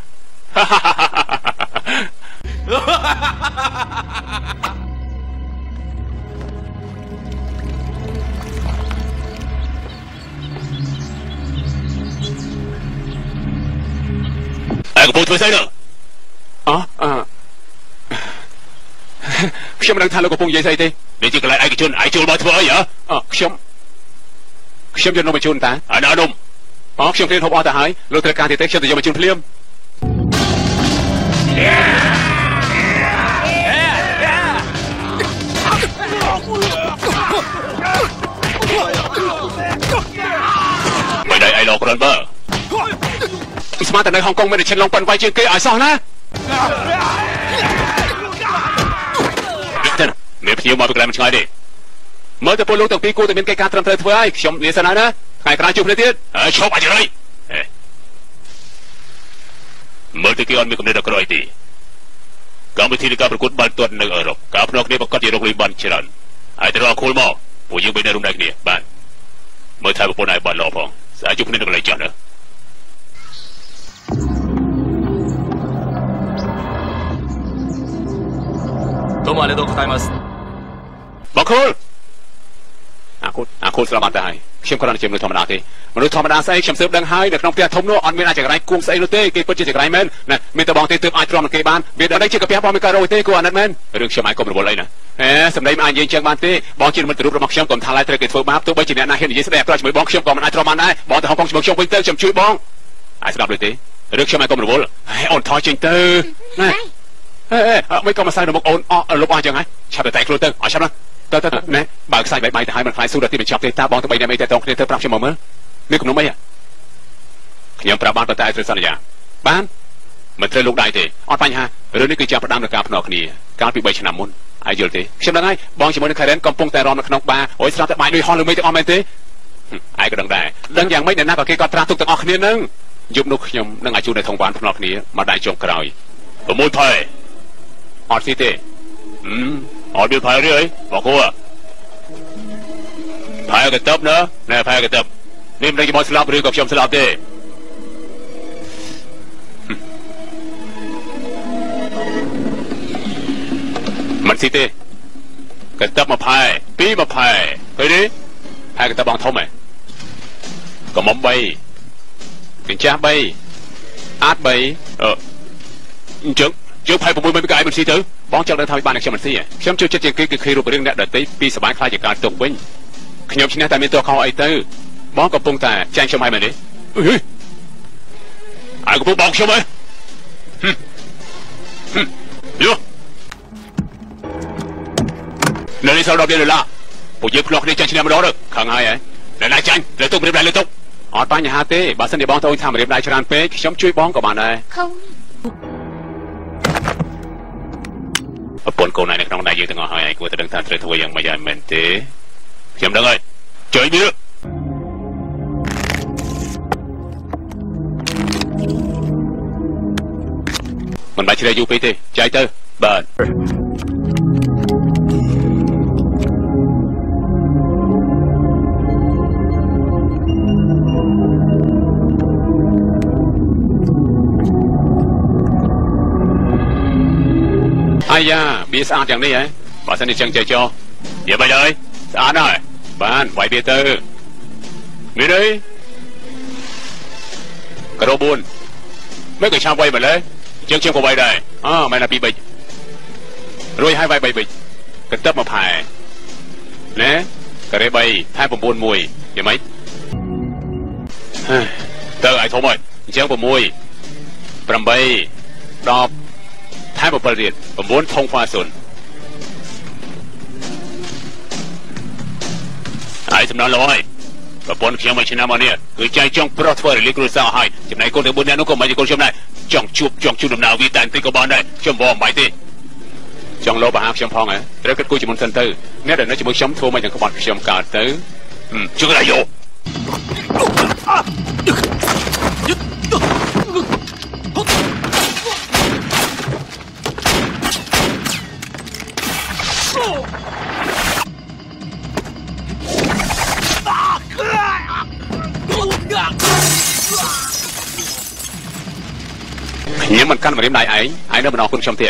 S1: ឯងកំពុងធ្វើស្អីនោះខ្ញុំមិនដឹងថាលោកកំពុងនិយាយស្អីទេនេះជាកន្លែងឯកជនឯងចូលមកធ្វើអីហ៎ខ្ញុំយកនំបញ្ជូនតាអានំอ๋อខ្ញុំគ្រាហូបអស់ទៅហើយលោកត្រូវការទៀតទេខ្ញុំទៅយកមកជូនភ្លាមមិនដៃអីលោករ៉ុនបើស្មានតែនៅហុងកុងមានតែឈិនឡុងប៉ិនវាយជាងគេឲ្យសោះណាទៅមានភ្ញៀវមកពីកន្លែងមិនឆ្ងាយទេមើលទៅពលលោកទាំងពីរគួរតែមានកិច្ចការត្រឹមត្រូវធ្វើឲ្យខ្ញុំនិយាយសិនហើយណាថ្ងៃក្រោយជួបគ្នាទៀតឈប់អាចរៃមើលទៅគេអត់មានកំណត់ដល់ក្រោយទេកម្មវិធីនៃការប្រកួតបាល់ទាត់នៅអឺរ៉ុបការភ្នាក់គ្នាប្រកាសជារកលីបន់ច្រើនហើយទៅរកខូលមកពួកយើងបីនៅរួមដៃគ្នាបាទមើលថែប្រពន្ធឲ្យបានល្អផងស្អាតជួបគ្នានៅកន្លែងចាស់ណា
S2: どうもありがとうございます
S1: បងខូលអាខូលស្លាប់អត់ទៅហើយខ្ញុំគ្រាន់តែជាមនុស្សធម្មតាទេមនុស្សធម្មតាស្អីខ្ញុំស៊ើបដឹងហើយនៅក្នុងផ្ទះធំនោះអត់មានអាចចង្រៃគួងស្អីនោះទេគេពិតជាចង្រៃមែនណាមានតែបងទេទើបអាចទ្រាំនឹងគេបានវាដល់ជាកាពះបងមានការរយទេគួរអាណិតមែនរឿងខ្ញុំអាចកុំរវល់អីណាសម្ដីមិនអាចនិយាយចឹងបានទេបងជាមិត្តរូបរបស់ខ្ញុំកុំថាឡើយត្រូវគេធ្វើបាបទោះបីជាអ្នកណាហ៊ាននិយាយស្ដីអាក្រក់ជាមួយបងខ្ញុំក៏មិនអាចទ្រាំបានដែរបងទៅហុងកុងជាមួយខ្ញុំវិញទៅខ្ញុំជួយបងអាចស្ដាប់ដូចទេរឿងខ្ញុំអាចកុំរវល់អូនថយចេញទៅណាមិនក៏មកសៅនៅមុខអូនលុបអស់ចឹងហើយឆាប់តែខ្លួនទៅអត់ឆាប់ណាទៅណែបើខ្សែបាយទៅហើយមិនខ្លាយស៊ូដល់ទីបញ្ចប់ទេតើបងទៅបីអ្នកអីតែតងគ្នាទៅប្រាប់ខ្ញុំមកមើលមានគំនុំអីខ្ញុំប្រាប់បានប៉ុន្តែត្រូវសន្យាបានមិនត្រូវលោកដៃទេអត់បញ្ហារឿងនេះគឺចាប់ផ្ដើមនឹងការភ្នាល់គ្នាកាលពី3ឆ្នាំមុនអាយយល់ទេខ្ញុំដឹងហើយបងជាមួយនឹង Karen កំពុងតែរំនៅក្នុងបារអុយស្រាប់តែបាយដូចហោះលើមេទាំងអស់មែនទេអាយក៏ដឹងដែរដឹងយ៉ាងម៉េចអ្នកណាក៏គេក៏ត្រាស់ទុកទាំងអស់គ្នានឹងយប់នោះខ្ញុំនឹងអាចជួបនៅថងបានភ្នាល់គ្នាមកដៃចុងក្រោយ6ផែអត់ស៊ីទេអត់មានផែទេអីបងគួរផែកតឹបណែផែកតឹបនេះមិនដឹងជាមកស្លាប់ឬក៏ខ្ញុំស្លាប់ទេមិនស៊ីទេកតឹបមកផែ2មកផែឃើញទេផែកតឹបបងធំហ៎កុំ3កញ្ចាស់3អាត3អញ្ចឹងយើងផែ6មិនកាយមិនស៊ីទៅបងចង់ដឹងថាបានខ្ញុំមិនស៊ីខ្ញុំជួយចិត្តជាងគេគឺឃើញរូបរាងអ្នកដទៃពីសបាយខ្លាចជាការទុកវិញខ្ញុំឈ្នះតែមានទោះខុសអីទៅបងកំពុងតែចាញ់ខ្ញុំហើយមែនទេអាយកំពុងបងខ្ញុំហ៎យោនៅនេះសល់10លានដុល្លារពួកយើងភ្លោះគ្នាចាញ់ឈ្នះម្ដងទៅខឹងហើយនៅណាចាញ់លើទុករៀបដៃលើទុកអត់បញ្ហាទេបើសិនជាបងទៅថារៀបដៃច្រើនពេកខ្ញុំជួយបងក៏បានដែរ
S3: ខុស
S1: ប្រពន្ធកូនឯនៅក្នុងដៃយើងទាំងអស់ហើយឯងគួរតែដឹងថាត្រូវធ្វើយ៉ាងម៉េចហើយមែនទេខ្ញុំដឹងហើយជួយវាមិនបាច់ជ្រែកយូរពេកទេចែកទៅបាទអាយ៉ាបៀស្អាតយ៉ាងនេះហ៎បើសិនជាចឹងចេះចោលនិយាយមិនហើយស្អាតហើយបានវាយវាទៅមានអីក្រូ4មិនក៏ឆាប់វាយមកលើជាងខ្ញុំក៏វាយដែរមិនណា2បិចរួយហើយវាយ3បិចកន្ទប់មកផែណែការ៉េ3ផែ9 1យ៉ាងម៉េចទៅឲ្យធំហើយអញ្ចឹង6 8 10ថែម7ទៀត9ធុងហ្វាស៊ុនហើយសំណល់ល្អហើយប្រពន្ធខ្ញុំមួយឆ្នាំមកនេះគឺចៃចង់ប្រុសធ្វើរលីគ្រួសារឲ្យចំណែកកូនទាំង4នាក់នោះក៏មិនជាកូនខ្ញុំដែរចង់ជួបដំណើរវាតែបន្តិចក៏បានដែរខ្ញុំបងមិនទេចង់លោបអាហារខ្ញុំផងហ៎ត្រូវគិតគូរជាមុនសិនទៅអ្នកដែលនៅជាមួយខ្ញុំធ្វើមិនយ៉ាងក្បត់ខ្ញុំកើតទៅជឿតែយកខ្ញុំមិនកាន់ម្រាមដៃឯងនៅមិនអរគុណខ្ញុំទេ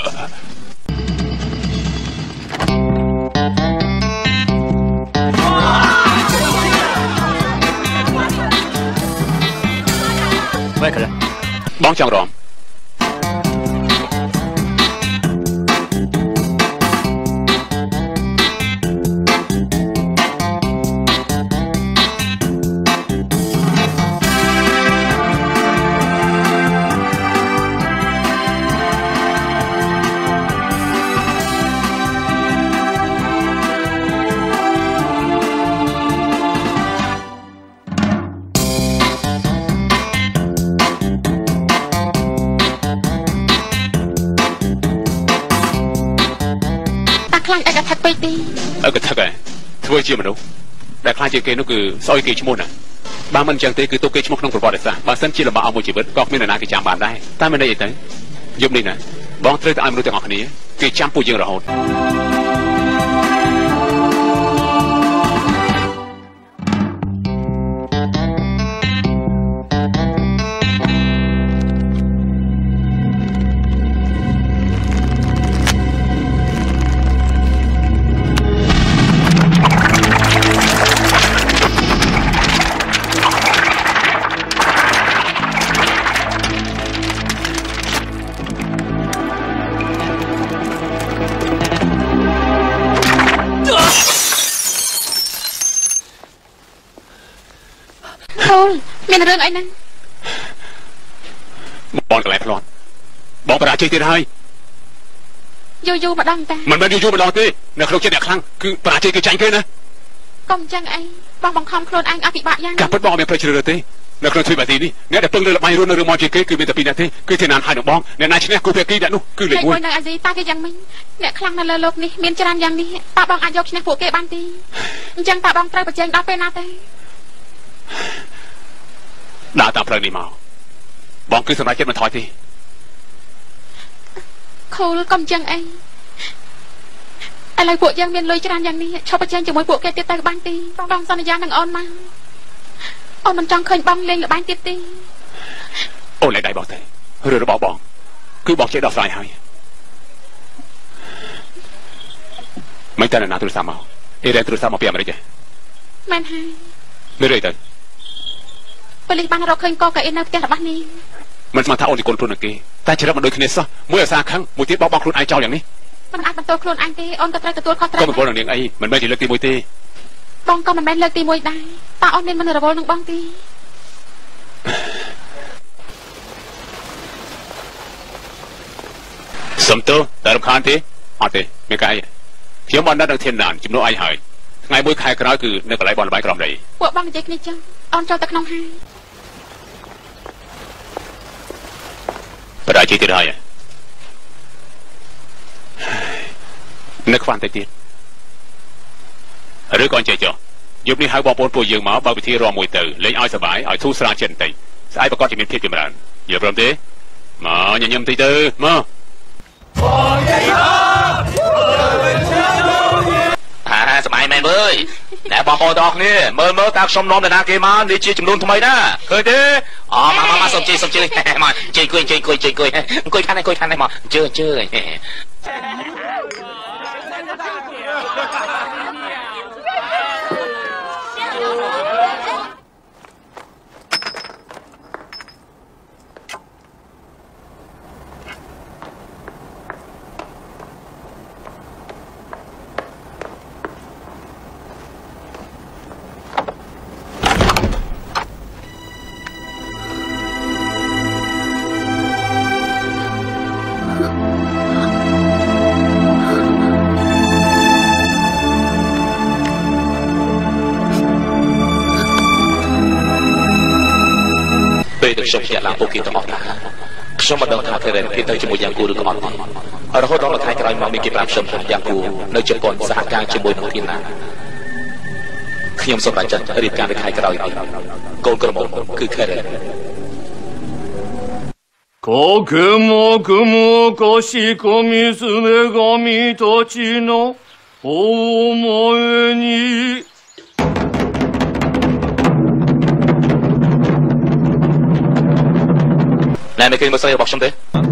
S1: បងចង់រំ
S3: ពេកទេ
S1: ក៏ថឹកដែរធ្វើជាមនុស្សដែលខ្លាចជាគេនោះគឺស្អុយគេឈ្មោះណាបើមិនចឹងទេគឺទុកគេឈ្មោះក្នុងប្រវត្តិសាស្ត្របើសិនជាលំបាកអស់មួយជីវិតក៏គ្មាននរណាគេចាំបានដែរតែមិនន័យអីទៅយប់នេះណាបងត្រូវតែឲ្យមនុស្សទាំងអស់គ្នាគេចាំពួកយើងរហូត
S3: មានរឿងអីហ្នឹង
S1: បងកន្លែងផ្លាត់បងបរាជ័យទៀតហើយ
S3: យូរម្ដងតា
S1: មិនមែនយូរម្ដងទេនៅក្នុងចិត្តអ្នកខ្លាំងគឺបរាជ័យគឺចាញ់គេណា
S3: កុំចឹងអីបងបង្ខំខ្លួនឯងអត់ពិបាកយ៉ាង
S1: ការពិតបងអត់មានផ្លេចជ្រើសរើសទេនៅក្នុងទ្វីបអាស៊ីនេះអ្នកដែលពឹងលើល្បែងរស់នៅរឿងមកជាងគេគឺមានតែពីរនាក់ទេគឺធានានហើយនឹងបងអ្នកណាឈ្នះគូភាគីអ្នកនោះគឺលេខ1
S3: នៅអាស៊ីតើគេយ៉ាងម៉េចអ្នកខ្លាំងនៅលើโลกនេះមានច្រើនយ៉ាងនេះតើបងអាចយកឈ្នះពួកគេបានទេអញ្ចឹងតើបងត្រូវប្រជែងដល់ពេលណាទេ
S1: ដើរតាមផ្លូវនេះមកបងគឺសម្រាប់ចិត្តមិនថយទេ
S3: ខូលកុំចឹងអីឥឡូវពួកយើងមានលុយច្រើនយ៉ាងនេះឈប់ប្រជែងជាមួយពួកគេទៀតទៅបានទេបងសន្យានឹងអូនមកអូនមិនចង់ឃើញបងលេងល្បែងទៀតទេ
S1: អូនលែងដៃបងទេរឿងរបស់បងគឺបងចេះដោះស្រាយហើយមិនតែណាទូរស័ព្ទមកអីរ៉េទូរស័ព្ទមកពីអាមេរិកទេ
S3: មែនហើយ
S1: មានអីទៅ
S3: ប៉ូលីសបានរកឃើញកូកាអ៊ីននៅផ្ទះរបស់នេះ
S1: មិនស្មានថាអូនទីកូនខ្លួននឹងគេតែច្រឹបមិនដូចគ្នាសោះមួយអាសាខឹងមួយទៀតបោកខ្លួនឯងចោលយ៉ាងនេះ
S3: មិនអាចបន្ទោសខ្លួនឯងទេអូនក៏ត្រូវទទួលខុសត្រូវ
S1: ក៏មិនពលនឹងនាងអីមិនមែនជាលើកទី1ទេ
S3: បងក៏មិនមែនលើកទី1ដែរតើអូនមានមិនរវល់នឹងបងទេ
S1: សំទោសតែរំខានទេអត់ទេមានកាយខ្ញុំបានដល់នឹងធានណានជំនួសឯងហើយថ្ងៃមួយខែក្រោយគឺនៅកន្លែងបនលបាយក្រំដី
S3: ពួកបងនិយាយគ្នាចឹងអូនចូលទៅក្នុងហើយ
S1: បរាជ័យទៀតហើយនៅខ្វាន់តែទៀតឬក៏អញ្ចឹងចុះយប់នេះហៅបងប្អូនពួកយើងមកបើពិធីរំមួយទៅលេងឲ្យសប្បាយឲ្យធូរស្រាលចិត្តបន្តិចស្អែកប្រកាសជាមានភាពចម្រើនយល់ព្រមទេមកញញឹមតិចទៅមក
S4: សម័យមែនវើយតែបងប្អូនទាំងអស់គ្នាមើលតើខ្ញុំនាំនរណាគេមកនេះជាចំនួនថ្មីណាឃើញទេអូមកសុំជិះមកជិះអង្គុយខាងនេះមកជើខ្ញុំជាឡើងពួកគេទាំងអស់ខ្ញុំមិនដឹងថាគេទៅជាមួយយ៉ាងគូឬក៏អត់ទេរហូតដល់ថ្ងៃក្រោយមកមានគេប្រាប់ខ្ញុំយ៉ាងគូនៅជប៉ុនសហការជាមួយនឹងទីណាខ្ញុំសូមបញ្ជាក់រៀបការនៅថ្ងៃក្រោយកូនក្រមុំគឺខេរ៉េ
S2: かくもくもかしこみすめがみたちの思いに
S4: ណែមិនឃើញមើលស្រីរបស់ខ្ញុំទេ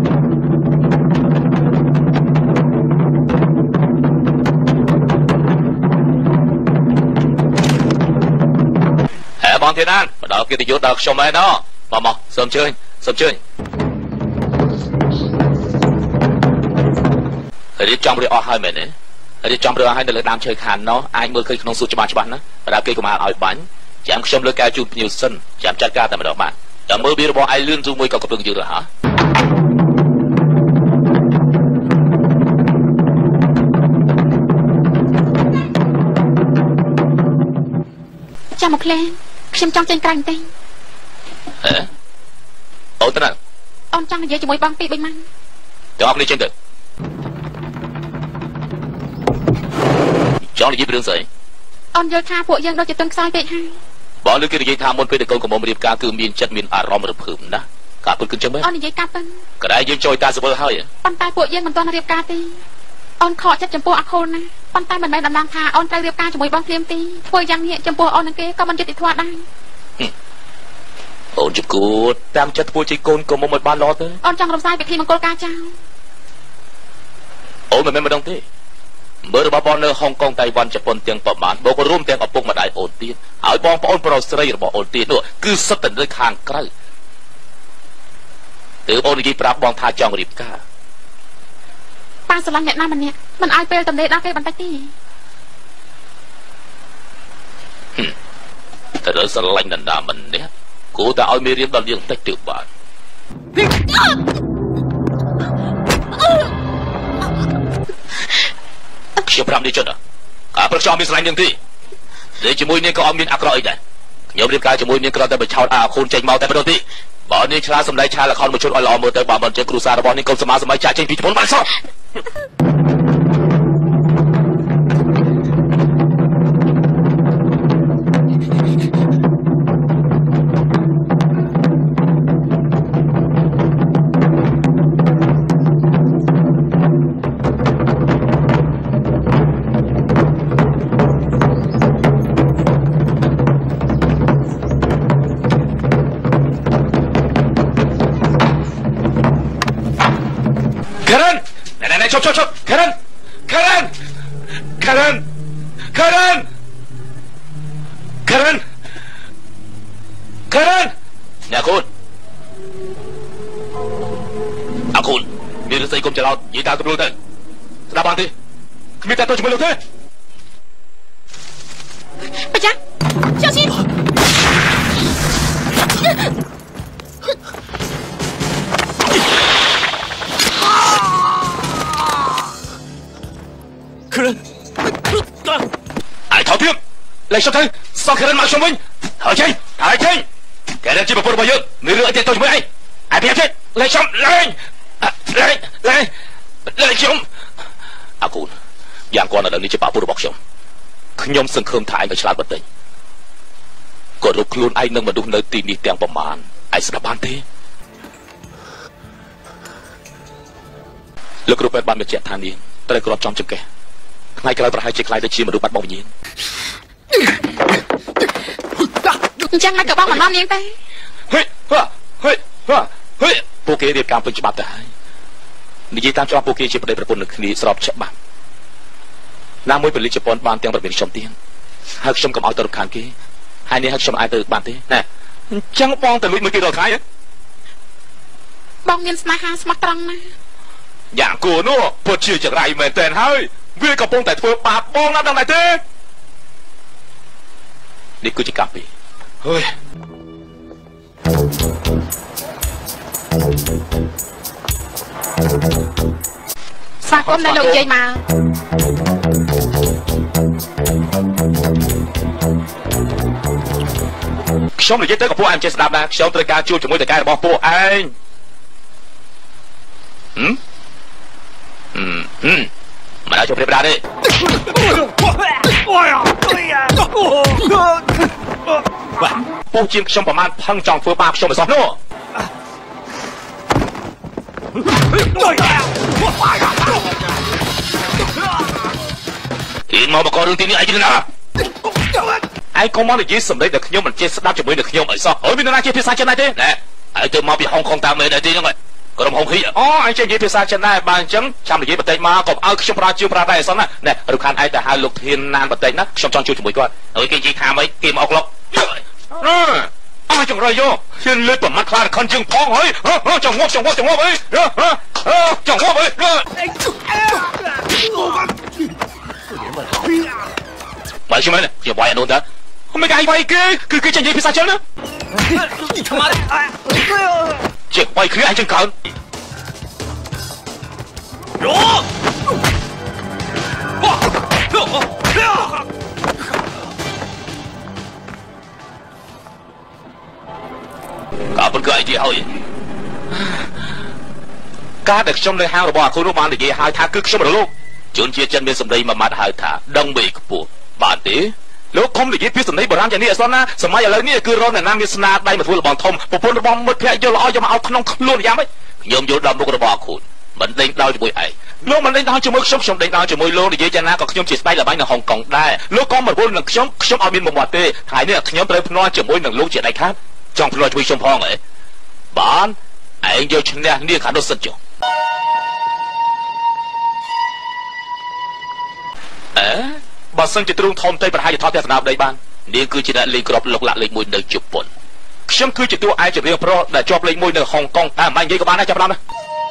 S4: បងធានានមកដល់កិត្តិយសដល់ខ្ញុំហើយណោះមកសូមអញ្ជើញរៀបចំរឿងអស់ហើយមែនទេរៀបចំរឿងអស់ហើយនៅលើដើមឈើខាងណោះអាចមើលឃើញក្នុងសួនច្បាស់ណាបើគេកុំឲ្យបាញ់ចាំខ្ញុំលើកកែជូនភ្ញៀវសិនចាំចាត់ការតែម្ដងបាទចាំមើលវារបស់ឯងលឿនទូមួយក៏កំពុងយឺតហ៎
S3: ចាំមកក្លែងខ្ញុំចង់ចេញក្រៅបន្តិច
S4: អូនទៅណា
S3: អូនចង់និយាយជាមួយបងពីរបីម៉ាត់
S4: ទាំងអស់គ្នាចេញទៅចង់និយាយពីរឿងស្អី
S3: អូនយល់ថាពួកយើងដូចជាទុនខ្សោយពេកហើយ
S4: បើលើគេនិយាយថាមុនពេលតែកូនកំមុំរៀបការគឺមានចិត្តមានអារម្មណ៍រភើបណាការពិតគឺចឹងមែន
S3: អូននិយាយការពិត
S4: ក៏ដែរយើងចូលតាសវលហើយ
S3: ប៉ុន្តែពួកយើងមិនទាន់រៀបការទេអូនខកចិត្តចំពោះអាខុលណាប៉ុន្តែមិនមែនដំណងថាអូនត្រូវរៀបការជាមួយបងភ្លាមទេធ្វើយ៉ាងនេះចំពោះអូននឹងគេក៏មិនយុត្តិធម៌ដែរ
S4: អូនជគួតតាមចិត្តធ្វើជាកូនកំមុំឲ្យបានល្អទៅ
S3: អូនចង់រំសាយពិធីមង្គលការចៅ
S4: អូនមិនមែនម្ដងទេមើលរបស់បងនៅហុងកុងតៃវ៉ាន់ជប៉ុនទាំងប្រមាណបូករួមទាំងឪពុកម្ដាយអូនទៀតហើយបងប្អូនប្រុសស្រីរបស់អូនទៀតនោះគឺសុទ្ធតែនៅខាងក្រៅទើបអូននិយាយប្រាប់បងថាចង់រៀបការ
S3: ប៉ាស្រឡាញ់អ្នកណាម្នាក់មិនឲ្យពេលទំនេរដល់គេបន្តិចទេ
S4: ត្រូវស្រឡាញ់អ្នកណាម្នាក់គួរតែឲ្យមេរៀនដល់យើងបន្តិចទៅបានខ្ញុំប្រាប់នេះចុះការប្រឹកចំមានស្រឡាញ់នឹងទេតែជាមួយនេះក៏អត់មានអាក្រក់អីដែរខ្ញុំរៀបការជាមួយនេះគ្រាន់តែបញ្ឆោតអាខូនចេញមកតែប៉ុណ្ណោះទេបើនេះឆ្លាតសម្ដែងឆាលខោនមួយជុតឲ្យល្អមើលទៅបើមិនចេះគ្រូសាររបស់នេះកុំសម័យចាក់ចេញពីជប៉ុនបានសោះChop chop chop Karen Karen Karen Karen Karen Karen អ្នកកូនអកូនមានរឿងស្អីកុំច្រឡោតនិយាយតាមទម្រង់ទៅស្ដាប់បានទេគ្មានតែទៅជាមួយលោកទេ
S3: ប្រចាំ小心
S4: ai thảo tiếp lấy cho thấy sao cái mạng trong mình hở trên cái này chỉ một bao nhiêu người lựa tiền tôi mới ai biết chết lấy trong lên lấy trong à cún dạng con ở đây chỉ bảo bố bọc trong nhom sừng khơm thải người chán bất tỉnh còn lúc luôn ai nâng mà đúng nơi tìm đi tiền bom màn ai sẽ đáp ban thế lực lúc bên ban biệt trẻ than điên tới còn trong chừng kẻ ngay cái lời hai chiếc lại để chi mà được bắt bóng nhiên
S3: chẳng ai cậu bóng mà non nhiên tay
S4: พวกเกเรียบการเป็นฉบับแต่นิยามจอพวกเกจะเป็นประปุ่นคดีสอบฉบับน้ำมวยเป็นลิจปอนบานเตียงแบบเป็นชมเตียงหากชมกับเอาตรุขานเกให้เนี่ยหากชมไอตื่นบานเตียงน่ะจังปองแต่ลุยมือกี่ดอกขาย
S3: บองเงินสมาหาสมัครตรังนะ
S4: อย่างกูนู้ปวดเชี่ยวจากไรเหมือนแต่เฮ้ยเวียกับปองแต่ตัวปากปองนับดังไหนเต้นี่กูจะกลับไปเฮ้ย
S3: ฝากคนในโรงเรียนมา
S4: ខ្ញុំនិយាយទៅក៏ពួកឯងចេះស្ដាប់ដែរខ្ញុំត្រូវការជួបជាមួយតកែរបស់ពួកឯងមិនឲ្យជួបព្រាបដាទេពួកជាងខ្ញុំប្រមាណផឹងចង់ធ្វើបាបខ្ញុំមិនសោះនោះអ៊ីមកបករឿងទីនេះឯងទៅណាឯងកុំមកនិយាយសម្ដីដល់ខ្ញុំមិនចេះស្ដាប់ជាមួយនឹងខ្ញុំអីសោះអើយមាននរណាជាភាសាចិនដែរទេណែឯងទៅមកពីហុងកុងតាមមេដែរទេហ្នឹងក្រុមហុងហ៊ីអូឯងចេះនិយាយភាសាចិនដែរបើអញ្ចឹងចាំនិយាយបន្តិចមកកុំឲ្យខ្ញុំប្រាជឿប្រាដែរអីសោះណាណែរុកខានឯងទៅហៅលោកធានណានបន្តិចណាខ្ញុំចង់ជួបជាមួយគាត់ហើយគេនិយាយថាម៉េចគេមកអុកឡុកអើចង្រៃយោហ៊ានលើប្រមាត់ខ្លាចខនជើងផងហើយចង្ងប់អីចង្ងប់អីបើខ្ញុំមែនជាវាយអនុនតាមិនគេវាយគេគឺគេចេះនិយាយភាសាចិនណាជាវាយគ្នាឯងចឹងកើនក៏ប៉ុន្តែឯងនិយាយហើយការដែលខ្ញុំនៅហាងរបស់អាគុណនោះបាននិយាយហើយថាគឺខ្ញុំរលូកជនជាចិនមានសម្ដីមួយម៉ាត់ហៅថាដឹងបីខ្ពស់បានទេលោកកុំនិយាយពីសម្ដីបុរាណយ៉ាងនេះអសនណាសម័យឥឡូវនេះគឺរកអ្នកណាមានស្នាដៃមកធ្វើលបងធំប្រពន្ធរបស់មិត្តភក្តិយកល្អយកមកឲ្យក្នុងខ្លួនយ៉ាងម៉េចខ្ញុំយល់ដល់មុខរបស់ខូនមិនដេញដោលជាមួយឯងលោកមិនដេញដោលជាមួយខ្ញុំដេញដោលជាមួយលោកនិយាយយ៉ាងណាក៏ខ្ញុំជាស្ដេចល្បាញនៅហុងកុងដែរលោកក៏មកវល់នឹងខ្ញុំអត់មានមុខមាត់ទេថ្ងៃនេះខ្ញុំត្រូវភ្នាល់ជាមួយនឹងលោកជាដៃខាត់ចង់ភ្នាល់ជួយខ្ញុំផងហ៎បានឯងយកឈ្នះនេះខាងនោះសិនចុះបើសិនជាទ្រូងធំទៅប្រហែលជាថតទស្សនាបដីបាននាងគឺជាអ្នកលេងក្របលោកលាក់លេខ1នៅជប៉ុនខ្ញុំគឺជាតួឯកចម្រៀងប្រុសដែលជាប់លេខ1នៅហុងកុងតែមិនបាញ់និយាយក៏បានដែរចាប់ដល់ណា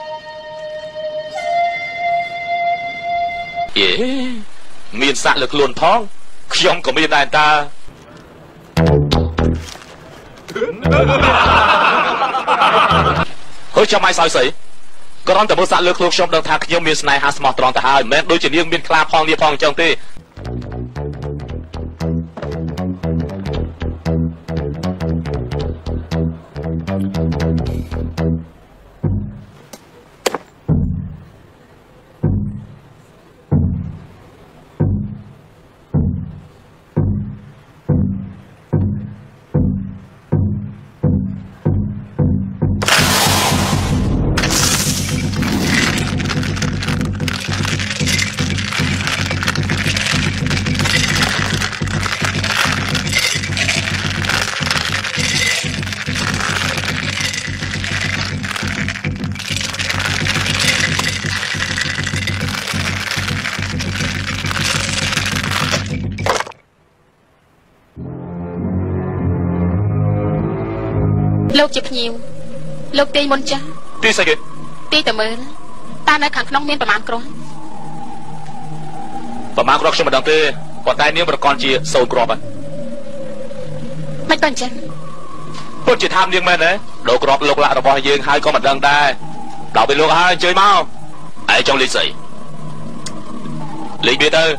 S4: មានសាក់លើខ្លួនផងខ្ញុំក៏មានដែរតាហើយចាំឲ្យសើស្អីក៏រំតែមើលសាក់លើខ្លួនខ្ញុំដឹងថាខ្ញុំមានស្នេហាស្មោះត្រង់ទៅហើយមិនមែនដូចជានាងមានខ្លាផងនេះផងអញ្ចឹងទេ
S3: លោកជាភ្ញៀវលោកទាយមុនចាស់
S4: ទីស្អីគេ
S3: ទីតើមើលតើនៅខាងក្នុងមានប្រមាណគ្រាប់
S4: ខ្ញុំមិនដឹងទេប៉ុន្តែនាងប្រកាសជា0គ្រាប់ហើយ
S3: មិនបានចឹង
S4: ពុតជាថានាងមែនទេដូរគ្រាប់លោកលាក់របស់យើងហើយក៏មិនដឹងដែរដល់ពេលលោកហើយអញ្ជើញមកឯងចង់លេងស្អីលេងវាទៅ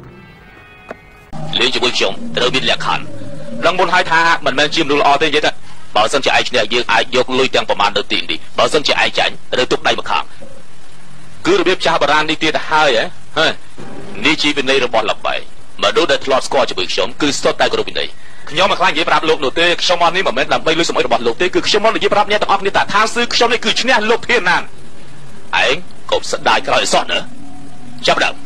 S4: លេងជាមួយខ្ញុំត្រូវមានលក្ខខណ្ឌដឹងមុនហើយថាមិនមែនជាមនុស្សល្អទេនិយាយទៅបើសិនជាឯងឈ្នះយើងអាចយកលុយទាំងប្រមាណទៅទីនេះបើសិនជាឯងចាញ់ឬទុកដៃមកខាងគឺរបៀបចាស់បុរាណនេះទៀតទៅហើយហ៎នេះជាវិន័យរបស់ល្បែងមនុស្សដែលធ្លាប់ស្គាល់ជាមួយខ្ញុំគឺស្ទើរតែគ្រប់វិន័យខ្ញុំមិនខ្លាចនិយាយប្រាប់លោកនោះទេខ្ញុំមកនេះមិនមែនដើម្បីលុយសម្អុយរបស់លោកទេគឺខ្ញុំមកនិយាយប្រាប់អ្នកទាំងអស់គ្នាថាថាសឺខ្ញុំនេះគឺឈ្នះលោកធានណានឯងកុំស្ដាយក្រោយអសោះណាចាប់ដើម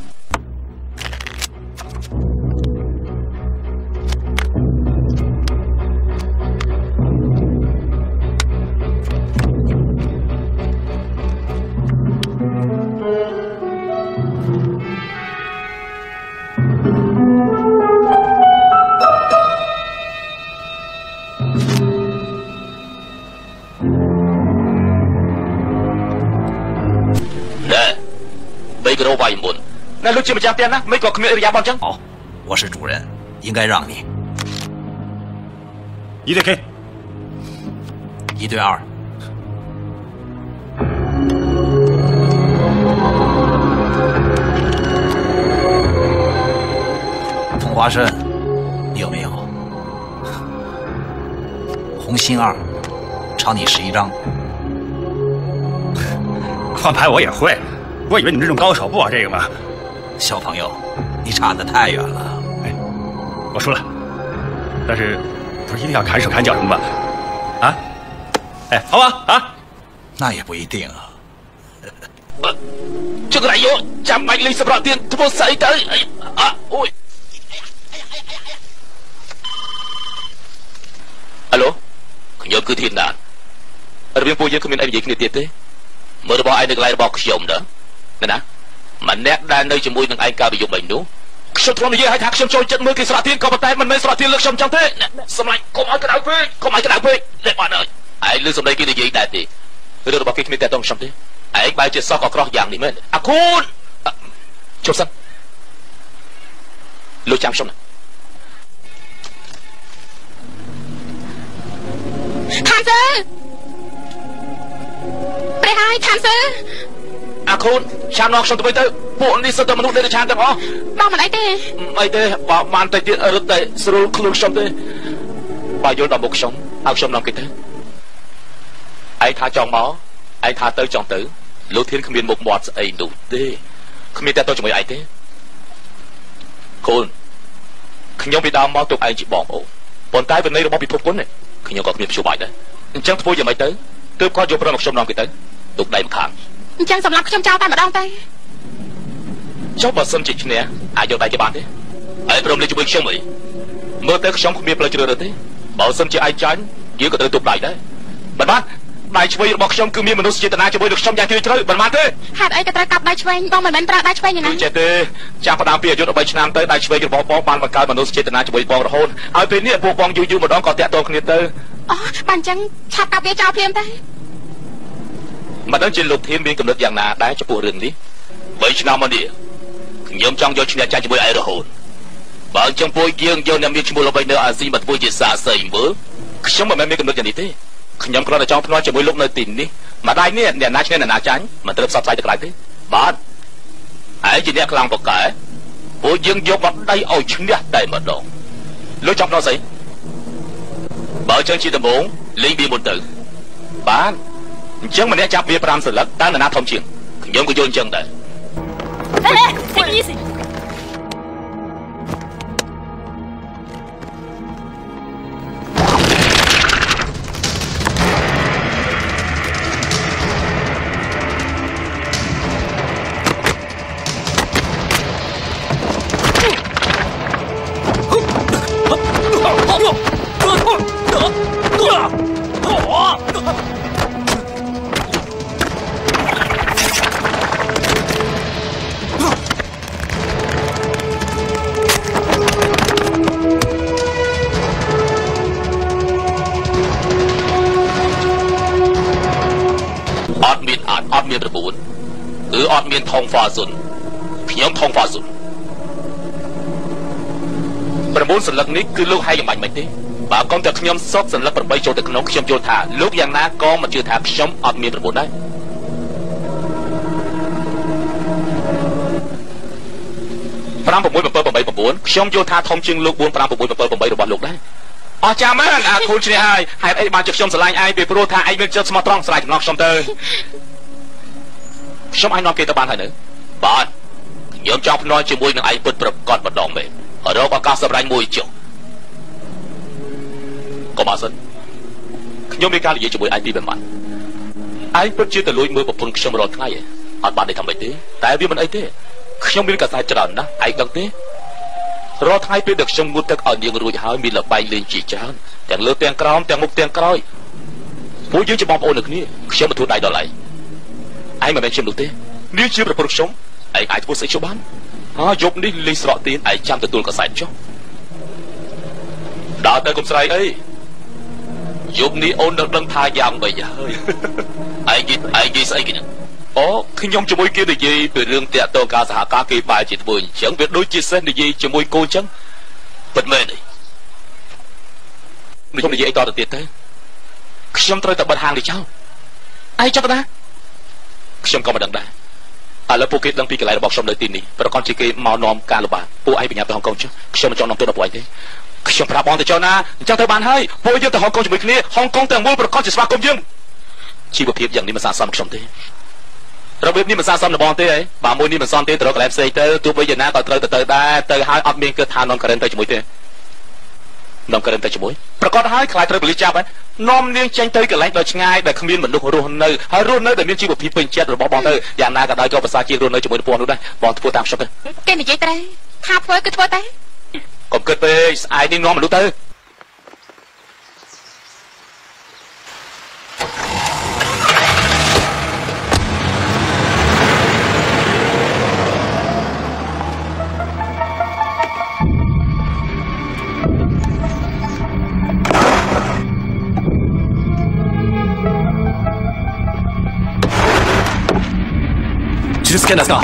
S4: 那陆基本家店呢？没搞没牙棒针。
S5: 好，我是主人，应该让你。
S6: 1对 K。
S5: 1对2。同花顺，你有没有？红心2，朝你11张。
S6: 换牌我也会，我以为你们这种高手不玩这个嘛。
S5: 小朋友，你差得太远了。
S6: 哎，我输了，但是不是一定要砍手砍脚什么吧？啊？哎，好吧啊？
S5: 那也不一定啊。
S4: 这个奶油ចាំបាច់លេងសម្រាប់ទៀតធ្វើស្អីទៅអូយអាឡូខ្ញុំគឺធានដានរបៀងពួកយើងគ្មានអីនិយាយគ្នាទៀតទេមើលរបស់ឯងនៅកន្លែងរបស់ខ្ញុំណាណាម្នាក់ដែលនៅជាមួយនឹងឯងកាលពីយប់មិញនោះខ្ញុំធ្លាប់និយាយឲ្យថាខ្ញុំចូលចិត្តមើលគេស្រក់ទៀនក៏ប៉ុន្តែមិនមែនស្រក់ទៀនលើខ្ញុំចឹងទេសម្លាញ់កុំឲ្យក្តៅពេកកុំឲ្យក្តៅពេកលេបបាត់ហើយឯងលើសម្ដីគេនិយាយដែរទេរឿងរបស់គេគ្មានតែតង់ខ្ញុំទេឯងបែរជាសោះក៏ក្រោះយ៉ាងនេះមែនអាខូនជប់សិនលោកចាំខ្ញុំណា
S3: ខានសើព្រះហើយខានសើ
S4: អាខូនចាំនងខ្ញុំទៅទៅពួកនេះសិតតែមនុស្សដែលឆានទាំងអស់
S3: បងមិនអីទេ
S4: អីទេបើបានតែទៀតរត់តែស្រួលខ្លួនខ្ញុំទេបើយល់ដល់មុខខ្ញុំឲ្យខ្ញុំនាំគេទៅឯងថាចង់មកឯងថាទៅចង់ទៅលោកធានគ្មានមុខមាត់ស្អីនោះទេគ្មានតែទៅជាមួយឯងទេកូនខ្ញុំពីដើមមកទុកឯងជាបងប្អូនប៉ុន្តែវិន័យរបស់ពិភពគុណខ្ញុំក៏គ្មានព្យុះបាយដែរអញ្ចឹងធ្វើយ៉ាងម៉េចទៅទើបគាត់យកប្រឹងមកខ្ញុំនាំគេទៅទុកដៃម្ខាង
S3: អញ្ចឹងសម្រាប់ខ្ញុំចោលតែម្ដងទៅ
S4: ចុះបើសិនជាឈ្នះអាចយកដៃគេបានទេឯងព្រមលេងជាមួយខ្ញុំអីមើលទៅខ្ញុំគ្មានផ្លូវជ្រើសរើសទេបើសិនជាឯងចាញ់យើងក៏ត្រូវទុកដៃដែរមិនបានដៃឆ្វេងរបស់ខ្ញុំគឺមានមនុស្សចេតនាជាមួយនឹងខ្ញុំយ៉ាងជ្រាលជ្រៅមិនបានទេ
S3: ហេតុអីក៏ត្រូវកាប់ដៃឆ្វេងបងមិនមែនប្រើដៃឆ្វេងទេណា
S4: ចេះទេចាប់ផ្ដើមពីអាយុ13ឆ្នាំទៅដៃឆ្វេងរបស់បងបានបង្កើតមនុស្សចេតនាជាមួយបងរហូតឲ្យពេលនេះពួកបងយូរម្ដងក៏តាក់ទងគ្នាទៅ
S3: អូបើអញ្ចឹងឆាប់កាប់វាចោលភ្លាមទេ
S4: មិនដឹងជាលោកធានមានកំណត់យ៉ាងណាដែរចំពោះរឿងនេះ3ឆ្នាំមកនេះខ្ញុំចង់យកឈ្នះចាញ់ជាមួយឯងរហូតបើអញ្ចឹងពួកយើងយកអ្នកមានឈ្មោះល្បីនៅអាស៊ីមកធ្វើជាសាស័យមើលខ្ញុំមិនមែនមានកំណត់យ៉ាងនេះទេខ្ញុំគ្រាន់តែចង់ភ្នាល់ជាមួយលោកនៅទីនេះម្ដាយនេះអ្នកណាឈ្នះអ្នកណាចាញ់មិនត្រូវផ្សព្វផ្សាយទៅក្រៅទេបាទឯងជាអ្នកខ្លាំងបកែពួកយើងយកបាត់ដៃឲ្យឈ្នះតែម្ដងលោកចង់ផ្ដោតស្អីបើអញ្ចឹងជាដំបូងលេងវាមុនទៅបាទអញ្ចឹងម្នាក់ចាប់វា5សន្លឹកតើនរណាធំជាងខ្ញុំក៏យល់អញ្ចឹងដែរ
S3: take it easy
S4: អត់មាន9គឺអត់មានថងហ្វាស៊ុនខ្ញុំថងហ្វាស៊ុន9សន្លឹកនេះគឺលោកហើយយ៉ាងម៉េចទេបើកុំតែខ្ញុំសុកសន្លឹក8ចូលទៅក្នុងខ្ញុំយល់ថាលោកយ៉ាងណាក៏មិនជឿថាខ្ញុំអត់មាន9ដែរ5 6 7 8 9ខ្ញុំយល់ថាធំជាងលោក4 5 6 7 8របស់លោកដែរអស់ចាំមែនអាខូនឈ្នះហើយហេតុអីបានជាខ្ញុំស្រឡាញ់ឯងពីព្រោះថាឯងមានចិត្តស្មោះត្រង់ស្រ័យចំណងខ្ញុំទៅខ្ញុំឲ្យនាំគេទៅបានហើយនៅបាទខ្ញុំចង់ភ្នាល់ជាមួយនឹងឯងពិតប្រកបម្ដងមែនរកឱកាសសម្រេចមួយចុះកុំអសិនខ្ញុំមានការនិយាយជាមួយឯងពីប្រហែលឯងពិតជាទៅលួចមើលប្រពន្ធខ្ញុំរាល់ថ្ងៃអត់បានទេថាម៉េចទេតែវាមិនអីទេខ្ញុំមានកសែតច្រើនណាស់ឯងដឹងទេរាល់ថ្ងៃពេលដែលខ្ញុំងូតទឹកឲ្យនាងរួចហើយមានលបែងលេងជាច្រើនទាំងលើទាំងក្រោមទាំងមុខទាំងក្រោយពួកយើងជាបងប្អូននឹងគ្នាខ្ញុំមិនធ្វើដៃដល់ឯងឯងមិនមែនខ្ញុំនោះទេនាងជាប្រពន្ធខ្ញុំឯងអាចធ្វើស្អីចុះបានហើយយប់នេះលេងស្រកទៀនឯងចាំទទួលកសែតចុះដល់ទៅកុំស្រែកអីយប់នេះអូនដឹងថាយ៉ាងម៉េចហើយឯងនិយាយស្អីគេហ្នឹងអូខ្ញុំជាមួយគេនិយាយពីរឿងតាក់ទងការសហការគេបែរជាធ្វើអញ្ចឹងវាដូចជាសេះនិយាយជាមួយកូនអញ្ចឹងពិតមែនទេខ្ញុំនិយាយអីតទៅទៀតទៅខ្ញុំត្រូវតែបិទហាងនេះចោលឯងចុះណាខ្ញុំក៏មិនដឹងដែរឥឡូវពួកគេដឹងពីកន្លែងរបស់ខ្ញុំនៅទីនេះប្រកបជាគេមកនាំការលំបាកពួកឯងបញ្ញាទៅហុងកុងចុះខ្ញុំមិនចង់នាំទោសដល់ពួកឯងទេខ្ញុំប្រាប់បងទៅចុះណាអញ្ចឹងទៅបានហើយពួកយើងទៅហុងកុងជាមួយគ្នាហុងកុងទាំងមូលប្រកបជាស្វាគមន៍យើងជីវភាពយ៉ាងនេះមិនស័ក្តិសមខ្ញុំទេរបៀបនេះមិនស័ក្តិសមនឹងបងទេហ៎បើមួយនេះមិនសមទេទៅរកកន្លែងផ្សេងទៅទោះបីយ៉ាងណាក៏ត្រូវទៅដែរទៅហើយអត់មានគិតថានាំការិនទៅជាមួយទេនាំការិនទៅជាមួយប្រកាសហើយខ្លាចត្រូវប៉ូលីសចាប់ហើយនាំនាងចេញទៅកន្លែងដ៏ឆ្ងាយដែលគ្មានមនុស្សរស់នៅហើយរស់នៅដែលមានជីវភាពពេញចិត្តរបស់បងទៅយ៉ាងណាក៏ដោយក៏ភាសាជាតិរស់នៅជាមួយនឹងបងនោះដែរបងធ្វើតាមខ្ញុំទៅ
S3: គេនិយាយត្រូវថាធ្វើគឺធ្វើតែ
S4: កុំគិតពេកស្អែកនេះនាំមនុស្សទៅ
S6: ジュースケンですか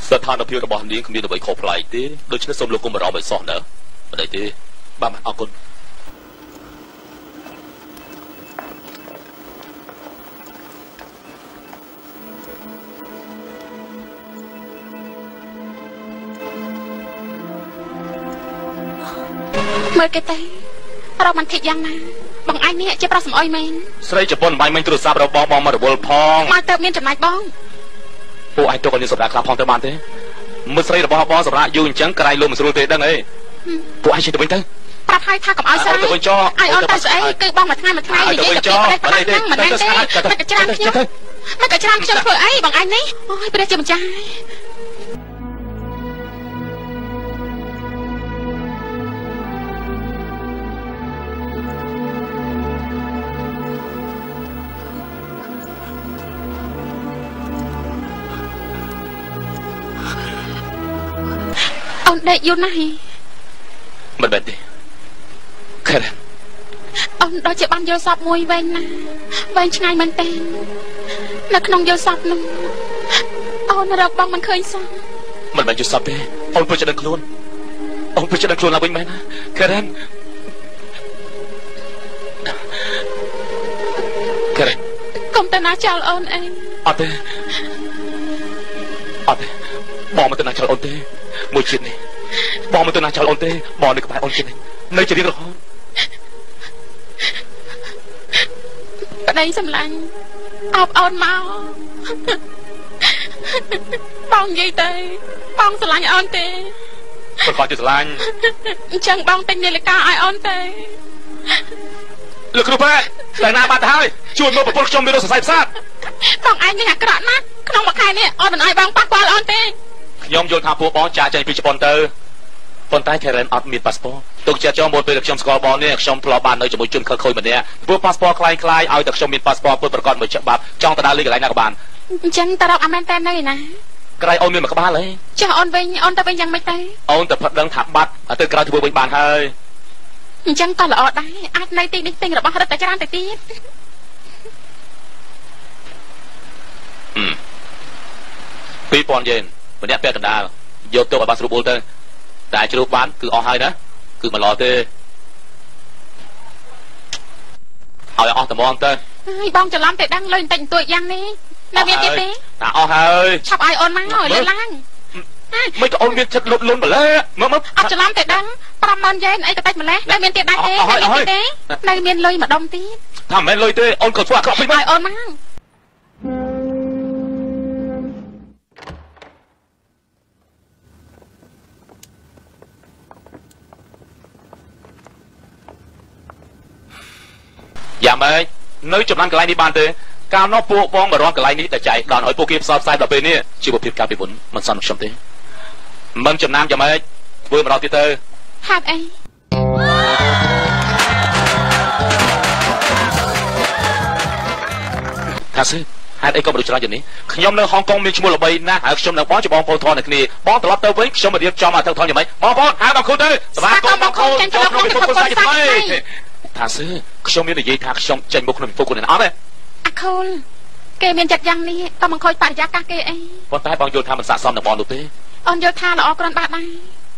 S4: ស្ថានភាពរបស់នាងគ្មានអ្វីខុសប្លែកទេដូច្នេះសូមលោកគុំបារម្ភឲ្យសោះណាមិនអីទេបាទអរគុណ
S3: មើលគេទៅរ៉ូម៉ាន់ទិកយ៉ាងណាបងឯងនេះជាប្រុសសំអុយមែន
S4: ស្រីជប៉ុនបាញ់មិញទូរស័ព្ទរបស់បងមករវល់ផង
S3: មកទៅមានចំណាយបង
S4: ពួកឯងទុកឲ្យនាងសម្រាប់ខ្លះផងទៅបានទេមើលស្រីរបស់បងសម្រាប់យូរអញ្ចឹងក្រៃលោកមិនស្រួលទេដឹងអីពួកឯងជិះទៅវិញទៅ
S3: ប្រាប់ឲ្យថាកុំឲ្យស្រីឲ្យអូនទៅស្អីគឺបងមួយថ្ងៃនិយាយទៅពីប្រទេសហ្នឹងមិនមែនទេមិនក៏ច្រើនខ្ញុំធ្វើអីបងឯងនេះអូយព្រះជាម្ចាស់អូនដេកយូរណាស់
S4: មិនមែនទេខែ
S3: អូនដូចជាបានយល់សពមួយវែងណាស់វែងឆ្ងាយមែនទេនៅក្នុងយល់សពនោះអូនរកបងមិនឃើញសោះ
S4: មិនមែនយល់សពទេអូនពិតជាដឹងខ្លួនអូនពិតជាដឹងខ្លួនឡើងវិញមែនណាខែ
S3: កុំទៅណាចោលអូនអី
S4: អត់ទេបងមិនទៅណាចោលអូនទេមួយជាតិនេះបងមិនទៅណាចោលអូនទេបងនៅក្បែរអូនជាតិនេះនៅជារៀងរហូត
S3: ប្តីសម្លាញ់អបអូនមកបងនិយាយទៅបងស្រឡាញ់អូនទេ
S4: បងជាស្រឡាញ់
S3: អញ្ចឹងបងទិញនាឡិកាឲ្យអូនទេ
S4: លោកគ្រូប៉ែតែណាបាត់ទៅហើយជួយមើលប្រពន្ធខ្ញុំមានរោគសរសៃប្រសាទ
S3: បងឯងនេះអាក្រក់ណាស់ក្នុងមួយខែនេះអូនមិនឲ្យបងប៉ះពាល់អូនទេ
S4: ខ្ញុំយល់ថាពួកបងចាចេញពីជប៉ុនទៅប៉ុន្តែ Karen អត់មានប៉ាសពតទុកចិត្តចោលមុនពេលខ្ញុំស្គាល់បងនេះខ្ញុំធ្លាប់បាននៅជាមួយជនខិលខូចម្នាក់ព្រោះប៉ាសពតคล้ายៗឲ្យតែខ្ញុំមានប៉ាសពតពិតប្រាកដមួយច្បាប់ចង់ទៅដើរលេងកន្លែងណាក៏បាន
S3: អញ្ចឹងតើរកអាមែនតែនៅណា
S4: ក្រៃអូនមានមួយក្បាលហី
S3: ចុះអូនវិញអូនទៅវិញយ៉ាងម៉េចទៅ
S4: អូនទៅផឹកដឹងថាបាត់ទៅក្រៅធ្វើវិញបានហើយ
S3: អញ្ចឹងក៏ល្អដែរអាចនៅទីនេះទិញរបស់រឹតតែច្រើនទៅទៀត
S4: 2000 យេនម្នាក់ពាក់កណ្ដាលយកទៅឲ្យបានស្រួលទៅតែជ្រូកបានគឺអស់ហើយណាគឺមិនល្អទេឲ្យអស់ត្មងទៅ
S3: ហើយបងច្រឡំតែដឹងលុយបន្តិចបន្តួចយ៉ាងនេះនៅមានទៀតទេ
S4: តែអស់ហើយ
S3: ឆាប់ឲ្យអូនមកលើឡើង
S4: មិនក៏អូនមានចិត្តលុតលុនម្លេះ
S3: មើលអត់ច្រឡំតែដឹង50000 យេនអីក៏តិចម្លេះនៅមានទៀតដែរទេនៅមានលុយម្ដុំទៀត
S4: ថាមិនមែនលុយទេអូនក៏ធ្វើអាក្រក់ពេក
S3: ឲ្យអូនមក
S4: យ៉ាងម៉េចនៅចំណាំកន្លែងនេះបានទេកាលនោះពួកបងមករំកន្លែងនេះតែចែកដល់ឲ្យពួកគេផ្សព្វផ្សាយដល់ពេលនេះជីវភាពការពីមុនមិនសន់ខ្ញុំទេមិនចំណាំយ៉ាងម៉េចធ្វើម្ដងទៀតទៅ
S3: ហេតុអី
S4: ថាសិហេតុអីក៏មនុស្សច្រើនយ៉ាងនេះខ្ញុំនៅហុងកុងមានឈ្មោះល្បីណាស់ហើយខ្ញុំនៅបងជាបងប្អូនធននៅគ្នាបងត្រឡប់ទៅវិញខ្ញុំមករៀបចំអធិធនយ៉ាងម៉េចបងប្អូនហៅបងខូនទៅសមាគមបងខូនចូលក្នុងពិភពគូសាច់ថ្មីថាសិខ្ញុំមាននិយាយថាខ្ញុំចេញមកក្នុងពិភពគូនេះអត់ទេ
S3: អាខូលគេមានចិត្តយ៉ាងនេះក៏មិនខូចបរិយាកាសគេអី
S4: ប៉ុន្តែបងយល់ថាមិនស័ក្តិសមនឹងបងនោះទេ
S3: អូនយល់ថាល្អគ្រាន់បាទដែរ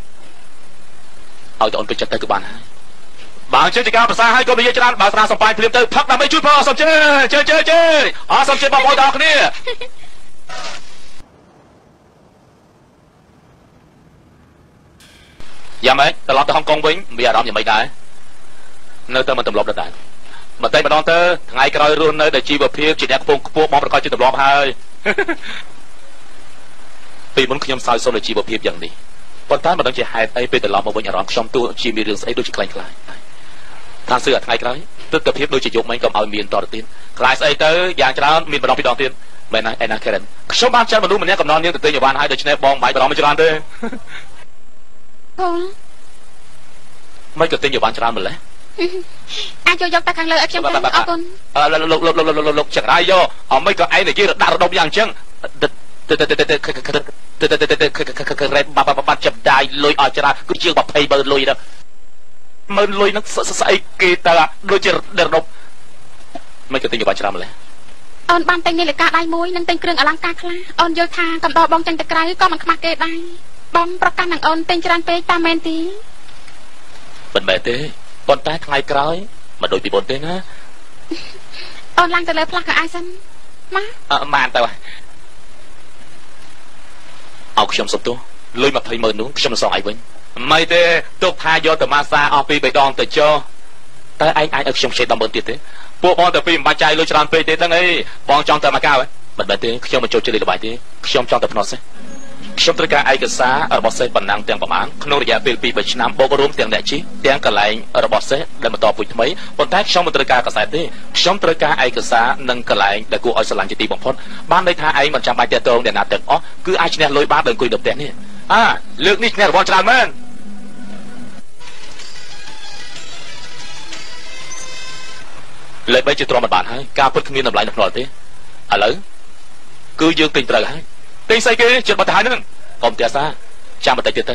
S4: ឲ្យតែអូនពេញចិត្តទៅគឺបានហើយបើជិះជាការប្រសាហើយក៏និយាយច្រើនបើស្រាសំបាយភ្លាមទៅផឹកដើម្បីជួយផងអសូមជើអសូមជើបងប្អូនទាំងគ្នាយ៉ាងម៉េចត្រឡប់ទៅហុងកុងវិញមានអារម្មណ៍យ៉ាងម៉េចដែរនៅទៅមិនទម្លាប់ដដែលបន្តិចម្ដងទៅថ្ងៃក្រោយរស់នៅដែលជីវភាពជាអ្នកខ្ពង់ខ្ពស់បងប្រកាសជាទម្លាប់ហើយពីមុនខ្ញុំសើចសុំនៅជីវភាពយ៉ាងនេះប៉ុន្តែមិនដឹងជាហេតុអីពេលត្រឡប់មកវិញអារម្មណ៍ខ្ញុំទោះជាមានរឿងស្អីដូចជាខ្លាំងខ្លាយថាសឿថ្ងៃក្រោយទិដ្ឋភាពដូចជាយកមិញកុំឲ្យមានតទៅទៀតខ្លាយស្អីទៅយ៉ាងច្រើនមានម្ដងពីរដងទៀតមែនណាឯណា Karen ខ្ញុំបានចាត់មនុស្សម្នាក់កំណត់នាងទៅទិញអីវ៉ាន់ហើយដូច្នេះបងមិនបាច់បារម្ភច្រើនទេមិនក៏ទិញអីវ៉ាន់ច្រើនម្ល៉េះ
S3: អាចយកទៅខាងលើឲ្យខ្ញុំទៅអរគុណ
S4: លោកចង្រៃយកអមិនក៏ឯងនិយាយរដាក់រដុំយ៉ាងអញ្ចឹងរ៉េតបាត់ចាប់ដាយលុយអស់ច្រើនគឺជាង20,000លុយទៅ10000លុយហ្នឹងស្អីគេទៅដូចជារដុំមិនក៏ទិញអីវ៉ាន់ច្រើនម្ល៉េះ
S3: អូនបានតែងនាឡិកាដៃមួយនិងតែងគ្រឿងអលង្ការខ្លះអូនយល់ថាកំដរបងចាញ់ទៅក្រៅក៏មិនខ្មាស់គេដែរបងប្រកាសនឹងអូនតែងច្រើនពេកតាមមែនទេ
S4: មិនមែនទេប៉ុន្តែថ្ងៃក្រោយមិនដូចពីមុនទេណា
S3: អូនឡើងទៅលើផ្លាស់កៅអៅសិនមក
S4: បានទៅអោខ្ញុំសុំទោសលុយ20,000នោះខ្ញុំសងឯងវិញមិនទេទុកថាយកទៅម៉ាសាអស់ពី3ដងទៅចុះតែឯងអាចឲ្យខ្ញុំខ្ចី10,000ទៀតទេពួកបងទៅពីមិនបាច់ចាយលុយច្រើនពេកទេដឹងអីបងចង់ទៅមកកៅមិនមែនទេខ្ញុំមិនចូលចិត្តលេខល្បាយទេខ្ញុំចង់ទៅភ្នំសេះខ្ញុំត្រូវការឯកសាររបស់សេះបណ្ណាំងទាំងប្រមាណក្នុងរយៈពេល2-3ឆ្នាំបូករួមទាំងអ្នកជិះទាំងកន្លែងរបស់សេះដែលបន្តពូជថ្មីប៉ុន្តែខ្ញុំមិនត្រូវការកសែតទេខ្ញុំត្រូវការឯកសារនិងកន្លែងដែលគួរឲ្យស្រឡាញ់ជាទីបំផុតបានន័យថាឯងមិនចាំបាច់ទាក់ទងអ្នកណាទាំងអស់គឺអាចឈ្នះលុយបានដោយអង្គុយនៅផ្ទះនេះលើកនេះឈ្នះរង្វាន់ច្រើនមែនលេខ3ជាទ្រាំមិនបានហើយការពិតគ្មានតម្លៃនៅក្នុងទេឥឡូវគឺយើងទិញត្រូវហើយទិញស្អីគេជិតបាត់ទៅហើយហ្នឹងកុំទះសាចាំបន្តិចទៀតទៅ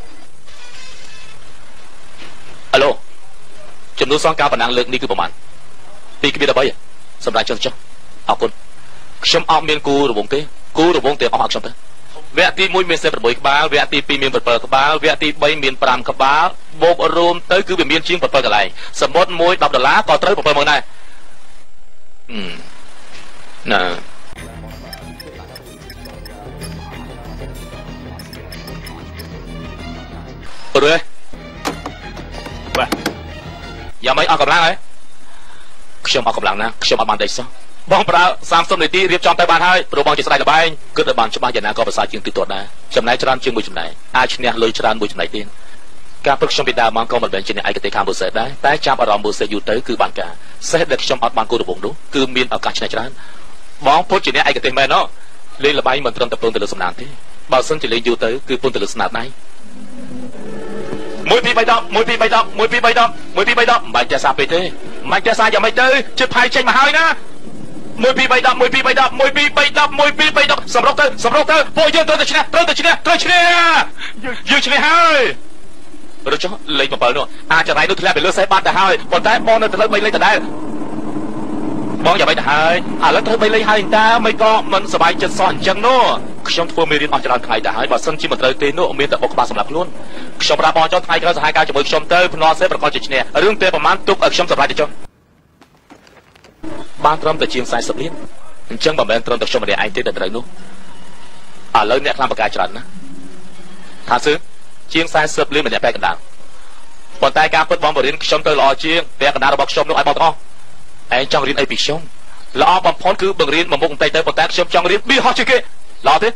S4: អាឡូចំនួនសងការបណ្ណាំងលើកនេះគឺប្រហែល2.13សម្រាប់ចុះអរគុណខ្ញុំអត់មានគូរវងទេគូរវងទេអស់អត់ខ្ញុំទៅវគ្គទី1មាន16ក្បាលវគ្គទី2មាន7ក្បាលវគ្គទី3មាន5ក្បាលបូករួមទៅគឺវាមានជាង7កន្លែងសមុទ្រមួយ$10ក៏ត្រូវ70000ដែរណាព្រោះបាទយ៉ាងម៉េចអស់កម្លាំងហើយខ្ញុំអស់កម្លាំងណាខ្ញុំអត់បានដេកសោះបងប្រើ30នាទីរៀបចំទៅបានហើយព្រោះបងជាស្ដេចល្បែងគិតឲ្យបានច្បាស់យ៉ាងណាក៏ប្រសើរជាងទីទាត់ដែរចំណែកច្រើនជាងមួយចំណែកអាចឈ្នះលុយច្រើនមួយចំណែកទៀតការព្រឹកខ្ញុំពីដើមមកក៏មិនមែនជាអ្នកឯកទេសខាងម៉ូសេដែរតែចាប់អារម្មណ៍ម៉ូសេយូរទៅគឺបានការសេះដែលខ្ញុំអត់បានគោរពនោះគឺមានឱកាសឈ្នះច្រើនបងពុតជាអ្នកឯកទេសមែនលេងល្បែងមិនត្រឹមតែពឹងទៅលើសំណាងទេបើសិនជាលេងយូរទៅគឺពឹងទៅលើស្នាដៃ1 2 3 10 1 2 3 10 1 2 3 10 1 2 3 10 1 2 3 10មិនបាច់តែសាពេកទេមិនតែសាយ៉ាងម៉េចទៅជិតផាយចេញមកហើយណា1 2 3 10 1 2 3 10 1 2 3 10 1 2 3 10សម្រុកទៅពួកយើងត្រូវតែឈ្នះយើងឈ្នះហើយរត់ចុះលេខ7នោះអាចរ៉ៃនោះធ្លាក់ទៅលើសេះបាត់ទៅហើយប៉ុន្តែបងនៅទៅលើ3លេខដដែលបងយ៉ាងម៉េចទៅហើយឥឡូវត្រូវ3លេខហើយតាមិនក៏មិនសប្បាយចិត្តសោះអញ្ចឹងនោះខ្ញុំធ្វើមេរៀនអស់ច្រើនថ្ងៃទៅហើយបើសិនជាមិនត្រូវទេនោះមានតែបុកក្បាលសម្រាប់ខ្លួនខ្ញុំប្រាប់បងចុះថ្ងៃក្រោយសហការជាមួយខ្ញុំទៅភ្នាល់សេះប្រកបជាឈ្នះរឿងពេលប្រហែលទុកឲ្យខ្ញុំសម្រាប់ទៅចុះបានត្រឹមតែជាង40លានអញ្ចឹងមិនមែនត្រឹមតែខ្ញុំម្នាក់ឯងទេដែលត្រូវនោះឥឡូវអ្នកខ្លាំងបកាច្រើនណាថាសឺជាង40លានម្នាក់បែកកណ្ដាលប៉ុន្តែការពិតបងបរិញ្ញាខ្ញុំទៅល្អជាងបែកកណ្ដាលរបស់ខ្ញុំនោះឲ្យបងទាំងអស់ឯងចង់រៀនអីពីខ្ញុំល្អបំផុតគឺបង្រៀនមួយមុខបន្តិចទៅប៉ុន្តែខ្ញុំចង់រៀនប៊ីហោះជាងគេល្អទេ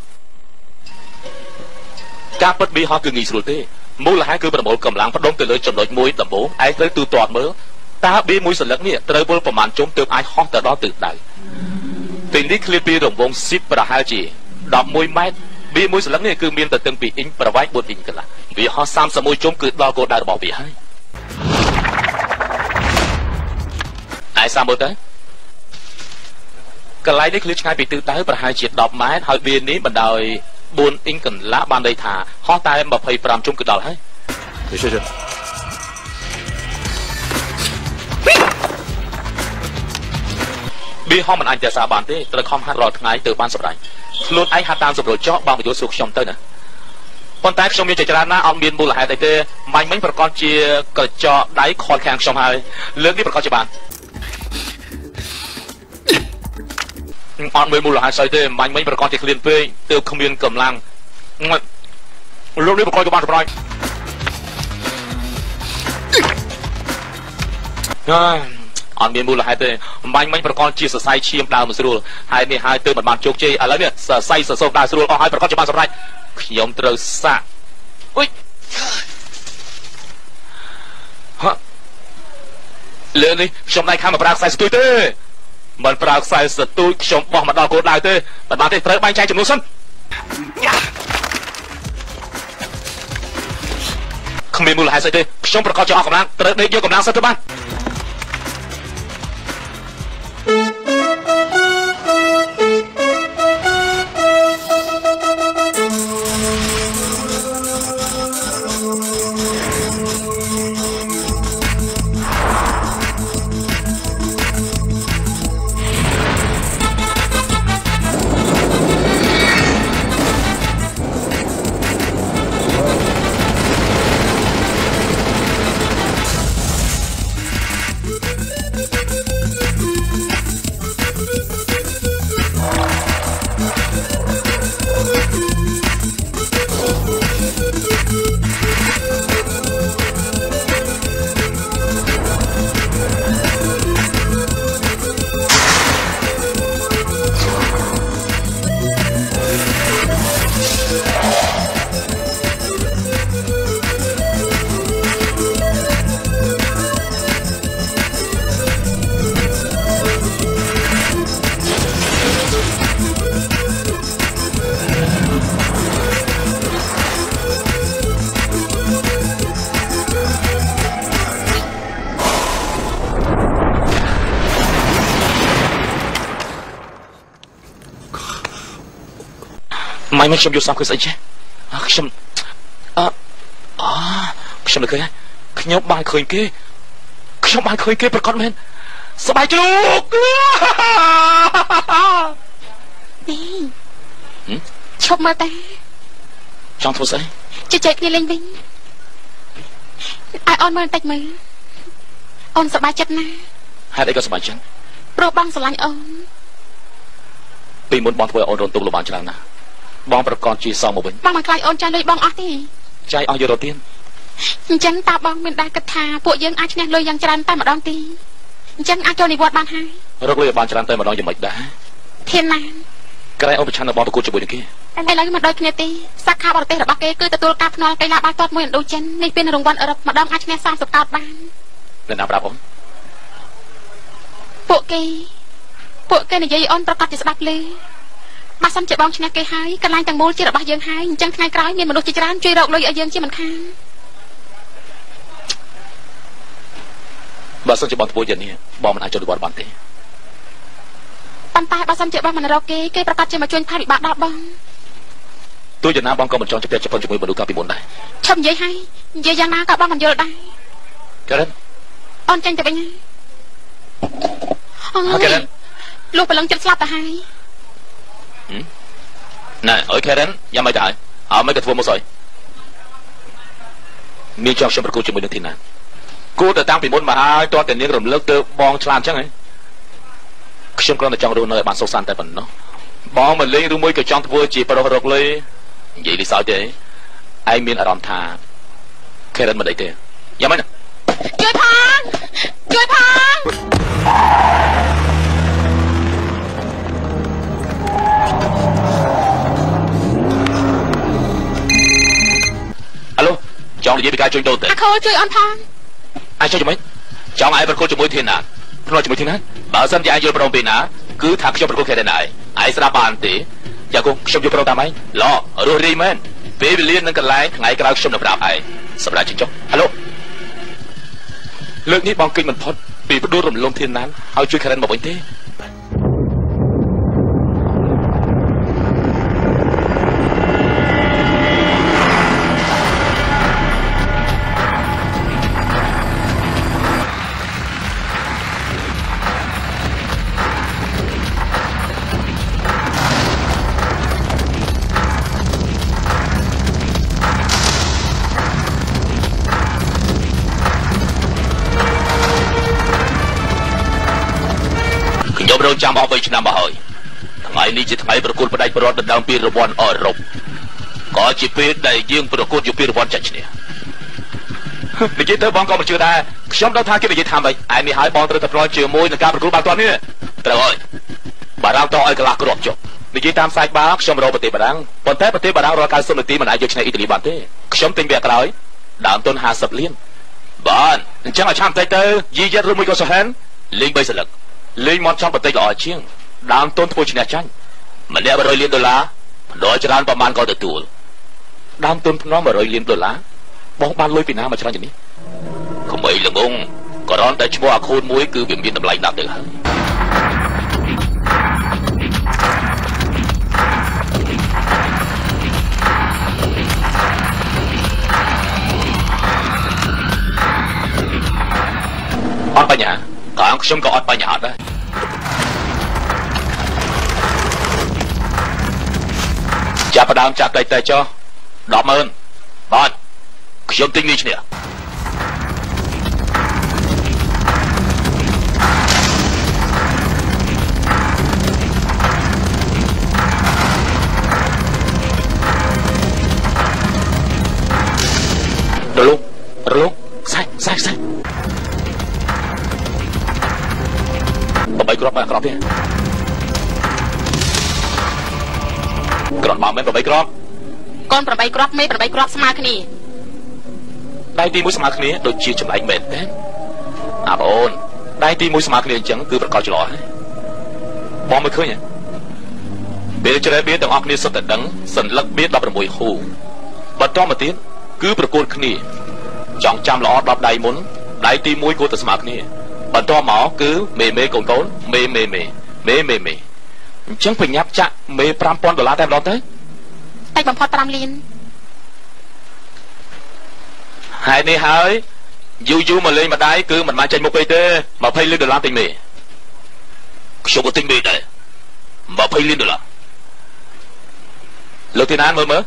S4: ការពិតប៊ីហោះគឺងាយស្រួលទេមូលហេតុគឺប្រមូលកម្លាំងផ្ដុំទៅលើចំណុចមួយដំបូងឯងត្រូវទូទាត់មើលតើប៊ីមួយសន្លឹកនេះត្រូវវល់ប្រមាណជុំទើបអាចហោះទៅដល់ទិសដៅពេលនេះឃ្លាតពីរង្វង់ស៊ីបប្រហែលជា11ម៉ែត្រប៊ីមួយសន្លឹកនេះគឺមានទទឹង2អ៊ីងប្រវែង4អ៊ីងកន្លះវាហោះ31ជុំគឺដល់គោលដៅរបស់វាហើយឯសាមើលទៅកន្លែងនេះឃ្លាតឆ្ងាយពីទិសដៅប្រហែលជា10ម៉ែត្រហើយវានេះបណ្ដោយ4អ៊ីងកន្លះបានន័យថាហោះតែ25ជុំគឺដល់ហើយប៊ីហោះមិនអាចតែសារបានទេត្រូវខំហាត់រាល់ថ្ងៃទៅបានសម្រេចខ្លួនឯងហាត់តាមសម្រួលចោះបងបញ្យល់សួរខ្ញុំទៅណាប៉ុន្តែខ្ញុំមានច្រើនណាស់អត់មានមូលហេតុអីទេមាញ់មិញប្រកាសជាកញ្ចក់ដៃខនខាងខ្ញុំហើយលើកនេះប្រកាសជាបានអត់មានមូលហេតុស្អីទេមាញ់មិញប្រកាសជាឃ្លានពេកទើបគ្មានកម្លាំងលោកនេះប្រកាសជាបានសម្រេចអត់មានមូលហេតុទេបាញ់មិញប្រកបជាសរសៃឈាមដើមមិនស្រួលហើយនេះហើយទើបមិនបានជោគជ័យឥឡូវនេះសរសៃសសូមដើរស្រួលអស់ហើយប្រកបជាបានសម្រេចខ្ញុំត្រូវសាក់អុយលើនេះខ្ញុំដៃខាងមកប្រើខ្សែស្ទួយទេមិនប្រើខ្សែស្ទួយខ្ញុំបោះមកដល់គោលដៅទេមិនបានទេត្រូវបែងចែកចំនួនសិនគ្មានមូលហេតុស្អីទេខ្ញុំប្រកបជាអស់កម្លាំងត្រូវដេកយកកម្លាំងសិនទៅបានមិនខ្ញុំយកសំគឺស្អីចេះខ្ញុំខ្ញុំនឹកឃើញខ្ញុំបានឃើញគេប្រកបមែនសប្បាយជ្រូក
S3: នេះឈប់មើលតា
S4: ចង់ធ្វើស្អី
S3: ជជែកគ្នាលេងវិញឲ្យអូនមើលបន្តិចមើលអូនសប្បាយចិត្តណាស់
S4: ហេតុអីក៏សប្បាយចិត្ត
S3: ព្រោះបងស្រឡាញ់អូន
S4: ពីមុនបងធ្វើឲ្យអូនរងទុក្ខលំបាកច្រើនណាស់បងប្រកបជាសងមកវិញ
S3: បងមិនខ្លាចអូនចាយលុយបងអស់ទេ
S4: ចាយអស់យករត់ទៀត
S3: អញ្ចឹងតើបងមានដែរគិតថាពួកយើងអាចឈ្នះលុយយ៉ាងច្រើនតែម្ដងទេអញ្ចឹងអាចចូលនិវត្តន៍បានហើយ
S4: រកលុយឲ្យបានច្រើនតែម្ដងយ៉ាងម៉េចដែរ
S3: ធានណា
S4: ក្រែអូនប្រឆាំងនៅបងប្រកួតជាមួយនឹងគេឥ
S3: ឡូវមកដូចគ្នាទេសាខាបរទេសរបស់គេគឺទទួលការភ្នាល់កីឡាបាល់ទាត់មួយឥណ្ឌូចិននេះเป็นរង្វាន់អឺរ៉ុបម្ដងអាចឈ្នះ30កោតបាន
S4: អ្នកណាប្រាប់អូន
S3: ពួកគេនិយាយអូនប្រកាសជាស្ដាប់ឮបើសិនជាបងឈ្នះគេហើយកន្លែងទាំងមូលជារបស់យើងហើយអញ្ចឹងថ្ងៃក្រោយមានមនុស្សជាច្រើនជួយរកលុយឲ្យយើងជាមិនខាន
S4: បើសិនជាបងធ្វើយ៉ាងនេះបងមិនអាចចូលនិវត្តន៍បានទេ
S3: ប៉ុន្តែបើសិនជាបងមិនរកគេប្រកាសជាមកជួយផលវិបាកដល់បង
S4: ទោះយ៉ាងណាបងក៏មិនចង់ជពាក់ជប៉ុនជាមួយមនុស្សកាលពីមុនដែរ
S3: ឈប់និយាយហើយនិយាយយ៉ាងណាក៏បងមិនយល់ដែរ
S4: ការ៉ិន
S3: អូនចាញ់ទៅវិញហើយការ៉ិនលោកប្រឡឹងចិត្តស្លាប់ទៅហើយ
S4: ណែអើយការ៉ិនយ៉ាងម៉េចដែរអើមិនក៏ធ្វើមកស្អីមានចង់ខ្ញុំប្រកួតជាមួយនឹងធីណាគួរតែតាំងពីមុនមកហើយតើតែនាងរំលឹកទៅបងឆ្លាតអញ្ចឹងហ៎ខ្ញុំគ្រាន់តែចង់រស់នៅឲ្យបានសុខសាន្តតែប៉ុណ្ណោះបងមកលេងឬមួយក៏ចង់ធ្វើជាប្រុសរកលុយនិយាយលីសើចទេឯងមានអារម្មណ៍ថាការ៉ិនមិនអីទេយ៉ាងម៉េច
S3: ជួយផង
S4: អាឡូចង់និយាយពីការជួយដូនទេ
S3: អាខូជួយអូនផង
S4: អាចជួយមិនចង់ឲ្យប្រកួតជាមួយធីណាភ្នាល់ជាមួយធីណាបើសិនជាឯងយល់ព្រមពីណាគឺថាខ្ញុំប្រកួតគេដែរឯងស្ដាប់បានទេយ៉ាគង់ខ្ញុំយល់ព្រមតាមឯងឡរស់រីមែនពេលវេលានឹងកន្លែងថ្ងៃក្រោយខ្ញុំនឹងប្រាប់ឯងសម្រាប់ជិះចុះហៅលើកនេះបងគិតមិនផុតពីផ្ដួលរំលំធានណានហើយជួយការ៉ិនមកវិញទេចាំអស់3ឆ្នាំមកហើយថ្ងៃនេះជាថ្ងៃប្រកួតផ្ដាច់ប្រវត្តិដណ្ដើមពានរង្វាន់អឺរ៉ុបក៏ជាពេលដែលយើងប្រកួតយកពានរង្វាន់ចាច់ឈ្នះនិយាយទៅបងក៏មិនជឿដែរខ្ញុំដឹងថាគេនិយាយថាម៉េចឯនេះហើយបងត្រូវតែប្រឡងជាមួយនឹងការប្រកួតបាល់ទាត់នេះត្រូវហើយបារាំងតឲ្យកន្លះគ្រាប់ចុះនិយាយតាមសាច់បាល់ខ្ញុំរកប្រទេសបារាំងប៉ុន្តែប្រទេសបារាំងរាល់90នាទីមិនអាចយកឈ្នះអ៊ីតាលីបានទេខ្ញុំទិញវគ្គក្រោយដើមទុន50លានបានអញ្ចឹងឲ្យឆាំតិចទៅយីយ៉ាត់ឬមួយក៏សូហែនលេង3សន្លឹកលេងមកចង់បន្តិចល្អជាងដើមទុនធ្វើឈ្នះចាញ់ម្នាក់$100លានដល់ច្រើនប្រមាណក៏ទទួលដើមទុនភ្នំ$100លានបងបានលុយពីណាមកច្រើនជាងនេះកុំអីល្ងងគ្រាន់តែឈ្មោះអាខូនមួយគឺវាមានតម្លៃដាក់ទៅហើយអត់បញ្ហាក៏ខ្ញុំក៏អត់បញ្ហាដែរចាប់ផ្ដើមចាក់តិចតែចុះ100000បាទខ្ញុំទិញនេះឈ្នះរលុងសាច់8គ្រាប់បានគ្រាប់ទេគ្រាប់មកមែន8គ្រាប់
S3: កូន8គ្រាប់មេ8គ្រាប់ស្មើគ្នា
S4: ដៃទី1ស្មើគ្នាដូចជាចម្លែកមែនទេបងអូនដៃទី1ស្មើគ្នាអញ្ចឹងគឺប្រកបច្រឡំហើយបងមិនឃើញទេពេលជ្រែបៀទាំងអស់គ្នាសុទ្ធតែដឹងសន្លឹកបៀ16ហូបន្តមកទៀតគឺប្រកួតគ្នាចង់ចាំល្អ10ដៃមុនដៃទី1គួរតែស្មើគ្នាបន្តមកគឺមេកូនមេអញ្ចឹងប្រញាប់ចាក់មេ$5000តែម្ដងទៅ
S3: តែបំផុត5លាន
S4: ហើយនេះហើយយូរមកលេងម្ដាយគឺមិនបានចេញមុខពេកទេ$20លានទិញមេខ្ញុំក៏ទិញមេដែរ$20លានលោកទីណានមើល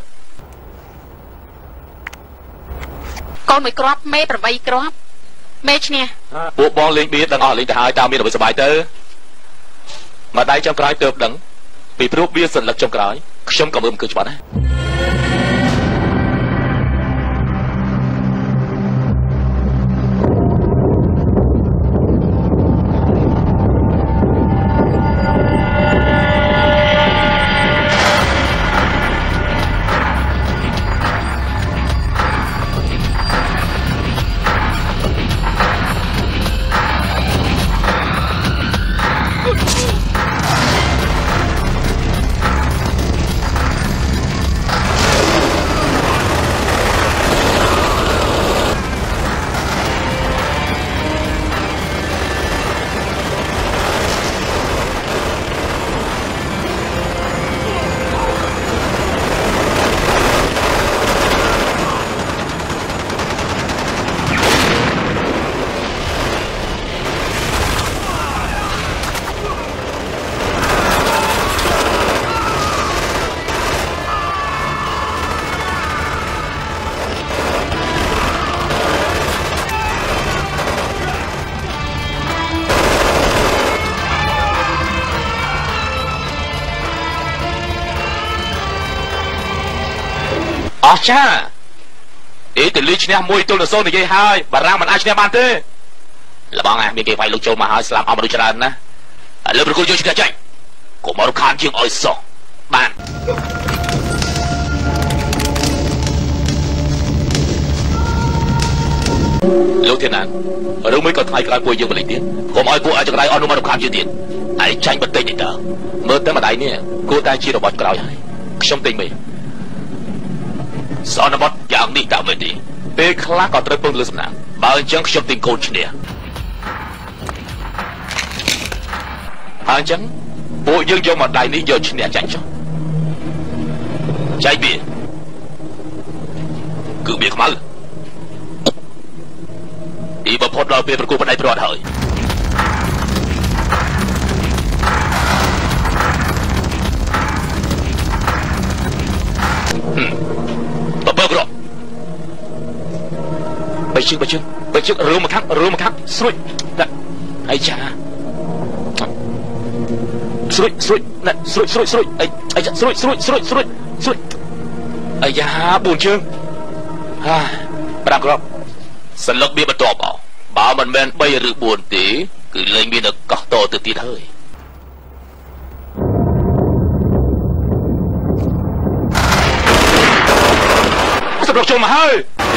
S3: កូនមួយគ្រាប់មេ8គ្រាប់មេឈ្នះ
S4: ពួកបងលេងបៀដឹងអស់លេងទៅហើយតើមានអ្វីសប្បាយទៅម្ដាយចំក្រោយទៅដឹងពីព្រោះវាសន្លឹកចំក្រោយខ្ញុំក៏មើលមិនឃើញច្បាស់ដែរអស្ចារ្យអេតលីឈ្នះ1-0និយាយហើយបារាំងមិនអាចឈ្នះបានទេលបងមានគេវាយលោកចូលមកហើយស្លាប់អស់មនុស្សច្រើនណាឥឡូវប្រគល់យកឈ្នះចាញ់កុំមករំខានជាងអុយសោះបានលោកធានាឬមួយក៏ថ្លៃក្រោយពួកយើងមកលេងទៀតកុំឲ្យពួកអាចក្រៃអស់នោះមករំខានជាងទៀតឯងចាញ់បន្តិចនេះតើមើលទៅម្ដាយនេះគួរតែជារបស់ក្រោយហើយខ្ញុំទិញមិនសនបតយ៉ាងនេះតាមវិញទេពេលខ្លះក៏ត្រូវពឹងលើសំណាងបើអញ្ចឹងខ្ញុំទិញកូនឈ្នះហើយអញ្ចឹងពួកយើងយកមកដៃនេះយកឈ្នះចាញ់ចុះចាយវាគឺវាខ្មៅទីបំផុតដល់ពេលប្រគល់បដិប្រវត្តិហើយបើក្របើជឹងរួមមកខាងស្រួយដាក់អីចាស្រួយណាស្រួយអីចាស្រួយអាយ៉ា4ជើង5គ្រាប់សន្លឹកវាបន្ទាប់បើមិនមែន3ឬ4ទេគឺលែងមានឱកាសតទៅទៀតហើយសម្រាប់ចូលមកហើយ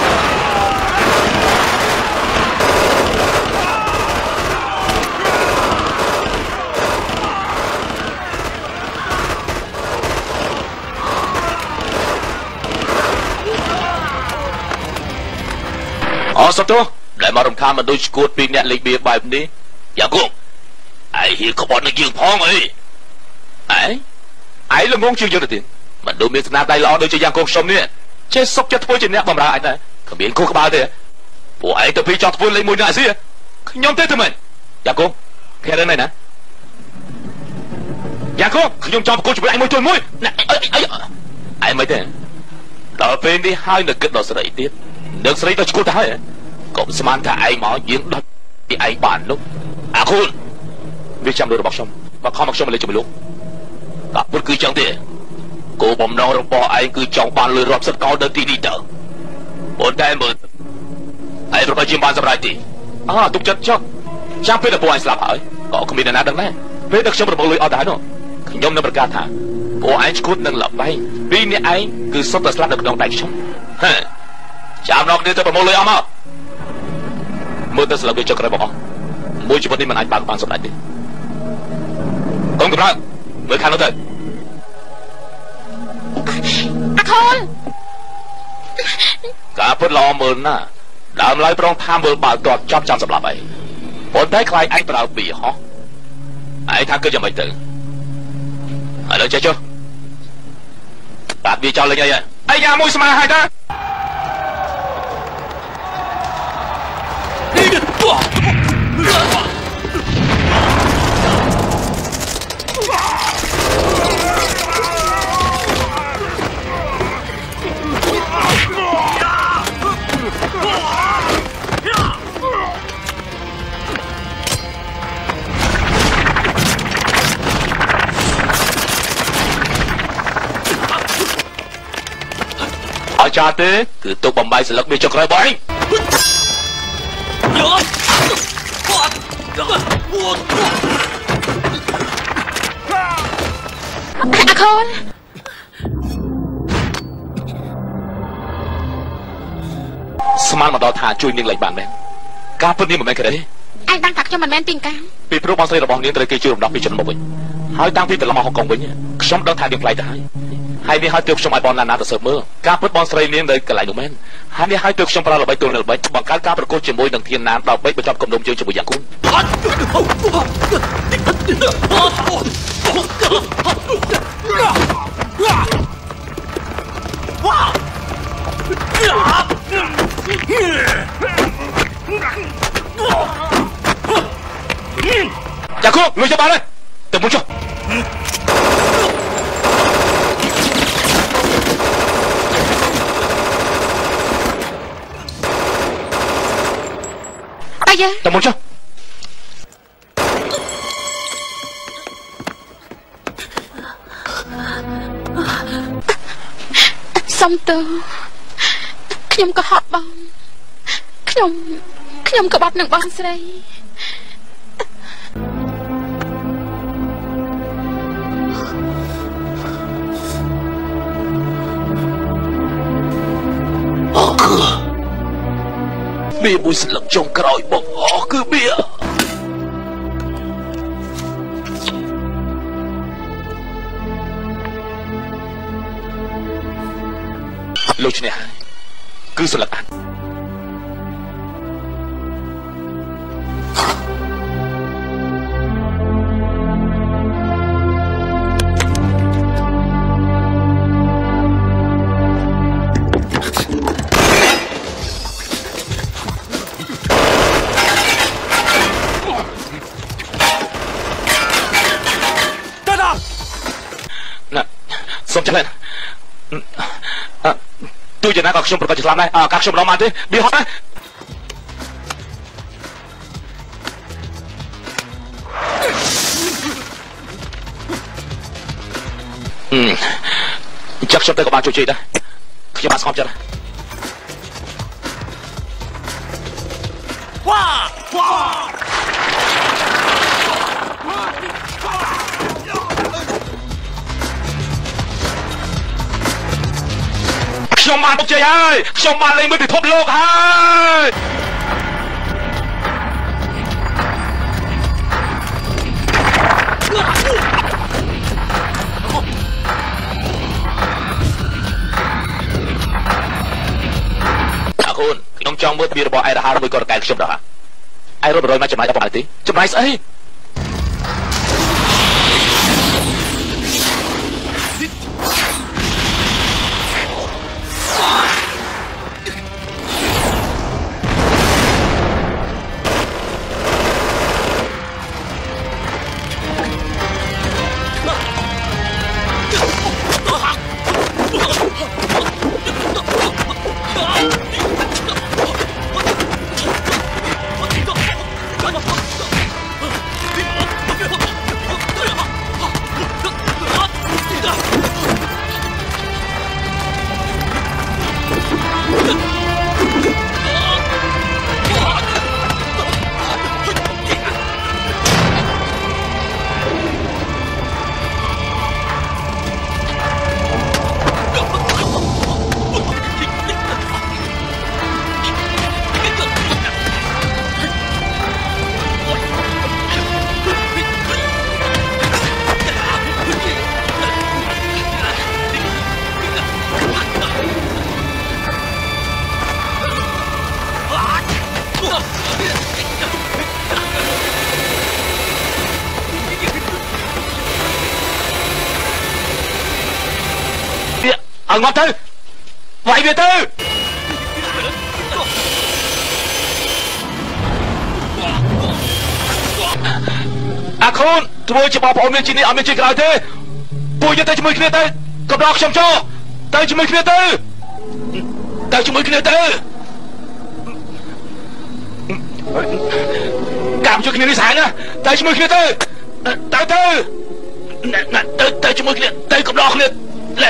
S4: អសតោដែលមករំខានមិនដូចឈួតពីអ្នកលេងបៀបែបនេះយ៉ាគង់ឯងហ៊ានក្បត់នឹងយើងផងអីឯងល្ងងជាងយើងទៅទៀតមិនដូចមានស្នាដៃល្អដូចជាយ៉ាងគង់ខ្ញុំនេះចេះសុកចិត្តធ្វើជាអ្នកបម្រើឯងដែរគ្មានគូក្បាលទេពួកឯងទៅពីចង់ធ្វើលេងមួយនៅអាស៊ីខ្ញុំទេទៅមែនយ៉ាគង់ខែរណៃណាយ៉ាគង់ខ្ញុំចង់ប្រកួតជាមួយឯងមួយទល់មួយណាអីឯងមិនទេដល់ពេលនេះហើយនៅគិតដល់ស្រីទៀតនឹងស្រីទៅឈួតទៅហើយកុំស្មានថាឯងមកយើងដុតពីឯងបាននោះអាខូនវាចាំលើរបស់ខ្ញុំបើខំមកខ្ញុំមកលេងជាមួយលោកតាពុតគឺចឹងទេគោលបំណងរបស់ឯងគឺចង់បានលុយរាប់សិតកោនៅទីនេះទៅប៉ុន្តែមើលឯងប្រហែលជាបានសម្រេចទេទុកចិត្តចុះចាំពេលដល់ពួកឯងស្លាប់ហើយក៏គ្មានអ្នកណាដឹងដែរពេលដែលខ្ញុំប្រមូលលុយអត់ដែរនោះខ្ញុំនឹងប្រកាសថាពួកឯងឈួតនឹងលបែងពីរនាក់ឯងគឺសុទ្ធតែស្លាប់នៅក្នុងដៃខ្ញុំចាំដល់គ្នាទៅប្រមូលលុយអស់មកមើលទៅស្លាប់វាចុះក្រោយបងអស់មួយជីវិតនេះមិនអាចបានសម្រេចទេកុំកំរើមើលខាងនោះទៅ
S3: អាខូន
S4: ការពុតល្អមើលណាដើមឡើយប្រងថាមើលបើតបចាប់ចាំសម្រាប់ឯងប៉ុន្តែខ្លាយឯងប្រើពីហោះឯងថាគិតយ៉ាងម៉េចទៅឥឡូវចេះចុះបាទវាចោលលេងអីអាយ៉ាមួយស្មើហើយតាចាទេគឺទុកបំបីស្លឹកវាចុះក្រោយបង
S3: អាខូន
S4: ស្មានមកដល់ថាជួយនាងលេងបានមែនការពិតនេះមិនមែនគេទេ
S3: ឯងដឹងថាខ្ញុំមិនមែនទីងកាំ
S4: ពីព្រោះបងស្រីរបស់នាងត្រូវគេជួយរំដោះពីជនមុខវិញហើយតាំងពីត្រឡប់មកហុកកុងវិញខ្ញុំដឹងថានាងប្លែកទៅហើយនេះហើយទើបខ្ញុំឲ្យបងណាទៅស៊ើបមើលការពិតបងស្រីនាងនៅកន្លែងនោះមែនហើយនេះហើយទើបខ្ញុំប្រើល្បិចទូលនៅល្បិចបង្កើតការប្រកួតជាមួយនឹងធានណានដើម្បីបញ្ចប់គំនុំយើងជាមួយយ៉ាងគូនយ៉ាងគូនលុយទៅបានហើយទៅមុនចុះតើមកចុះ
S3: សុំទោសខ្ញុំក៏ហត់បងខ្ញុំក៏បាត់នឹងបងស្រី
S4: បៀមួយស្លឹកចុងក្រោយបងអស់គឺបៀលោកឈ្នះហើយគឺស្លឹកអានសូមចាស់lênទូយ៉ាងណាក៏ខ្ញុំប្រកាសជាស្លាប់ដែរការខ្ញុំរំបានទេវាហត់ដែរចាក់ខ្ញុំទៅក៏បានជួយដែរខ្ញុំបានស្ងប់ចិត្តវ៉ាខ្ញុំបានបុកជ័យហើយខ្ញុំបានលេងមួយពិភពលោកហើយអាកូនខ្ញុំចង់មើលទ្វាររបស់ឯរហ័សមួយក៏រកែខ្ញុំដល់ឯរត់100មកចំណាយដល់ប៉ុណ្ណាទេចំណាយស្អីឲ្យងាប់ទៅវាយវាទៅអាខូនធ្វើជាបងប្អូនមានជីនេះអត់មានជីក្រោយទេពួកយើងទៅជាមួយគ្នាទៅកំដរខ្ញុំចូលទៅជាមួយគ្នាទៅជាមួយគ្នាទៅកាប់ជួយគ្នានេះស្អាតណាទៅជាមួយគ្នាទៅទៅជាមួយគ្នាទៅកំដរគ្នាលេ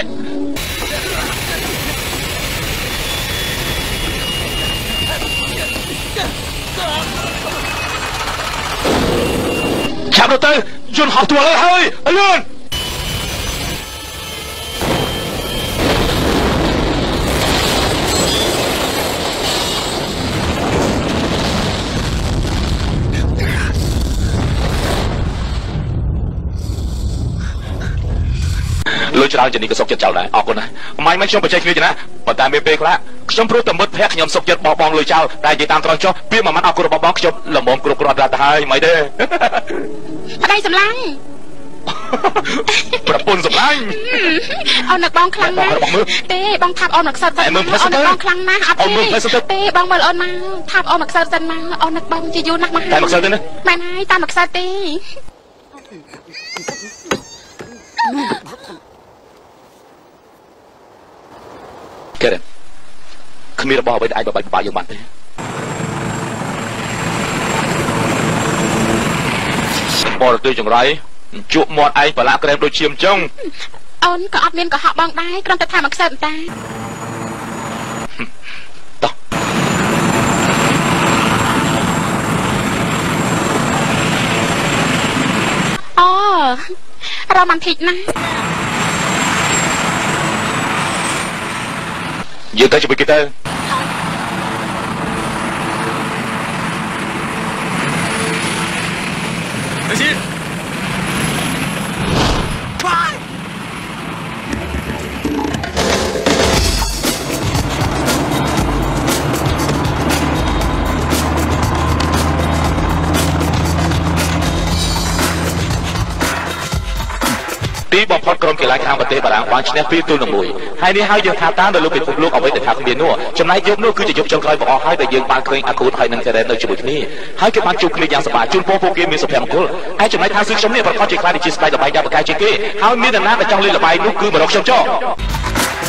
S4: ចាប់ទៅយន្តហោះទួលហើយអលឿនលុយច្រើនជានេះក៏សុខចិត្តចោលដែរអរគុណណាស់ម៉ៃខ្ញុំបច្ចេកគ្នាណាប៉ុន្តែមានពេលខ្លះខ្ញុំព្រោះតែមិត្តភក្តិខ្ញុំសុខចិត្តបោះបង់លុយចោលតែនិយាយតាមត្រង់ចុះពាក្យមួយម៉ាត់អរគុណរបស់បងខ្ញុំល្មមគ្រប់គ្រាន់ដល់ទៅហើយមិនទេ
S3: ប្តីសម្លាញ់
S4: ប្រពន្ធសម្លាញ់
S3: អូននឹកបងខ្លាំងណាស់ទេបងថាប់អូនមកខ្សឹបសិនអូននឹកបងខ្លាំងណាស់អត់ទេបងមើលអូនមកថាប់អូនមកខ្សឹបសិនមកអូននឹកបងជាយូរណាស់មក
S4: តែមកខ្សឹបទេណា
S3: មែនហើយតាមមកខ្សឹបទេ
S4: កែរគ្មានរបស់អ្វីដែលអាចបបាយបាយយើងបានទេបរទេសចង្រៃជក់មាត់ឯងប្រឡាក់ក្រែមដូចឈាមចឹង
S3: អូនក៏អត់មានកុហកបងដែរគ្រាន់តែថាមកខ្សែតា
S4: តោះ
S3: អូរ៉ូម៉ាន់ទិកណាស់
S4: យើងទៅជាមួយគេទៅ
S6: 德西
S4: ទីបំផុតក្រុមកីឡាខាងប្រទេសបារាំងបានឈ្នះ2-1ហើយនេះហើយយើងថាតាមដល់លោកពិភពលោកអ្វីដែលថាគ្មាននោះចំណែកយប់នោះគឺជាយប់ចុងក្រោយបងអស់ហើយដែលយើងបានឃើញអាគូតហើយនឹងកេរ៉េតនៅជាមួយគ្នាហើយគេបានជួបគ្នាយ៉ាងសប្បាយជូនពរពួកគេមានសុភមង្គលហើយចំណែកថាគឺខ្ញុំនេះប្រកាសជាខ្លាចជាស្ដេចល្បែងយ៉ាងប្រកែកជាងគេហើយមាននរណាដែលចង់លេងល្បែងនោះគឺមករកខ្ញុំចោល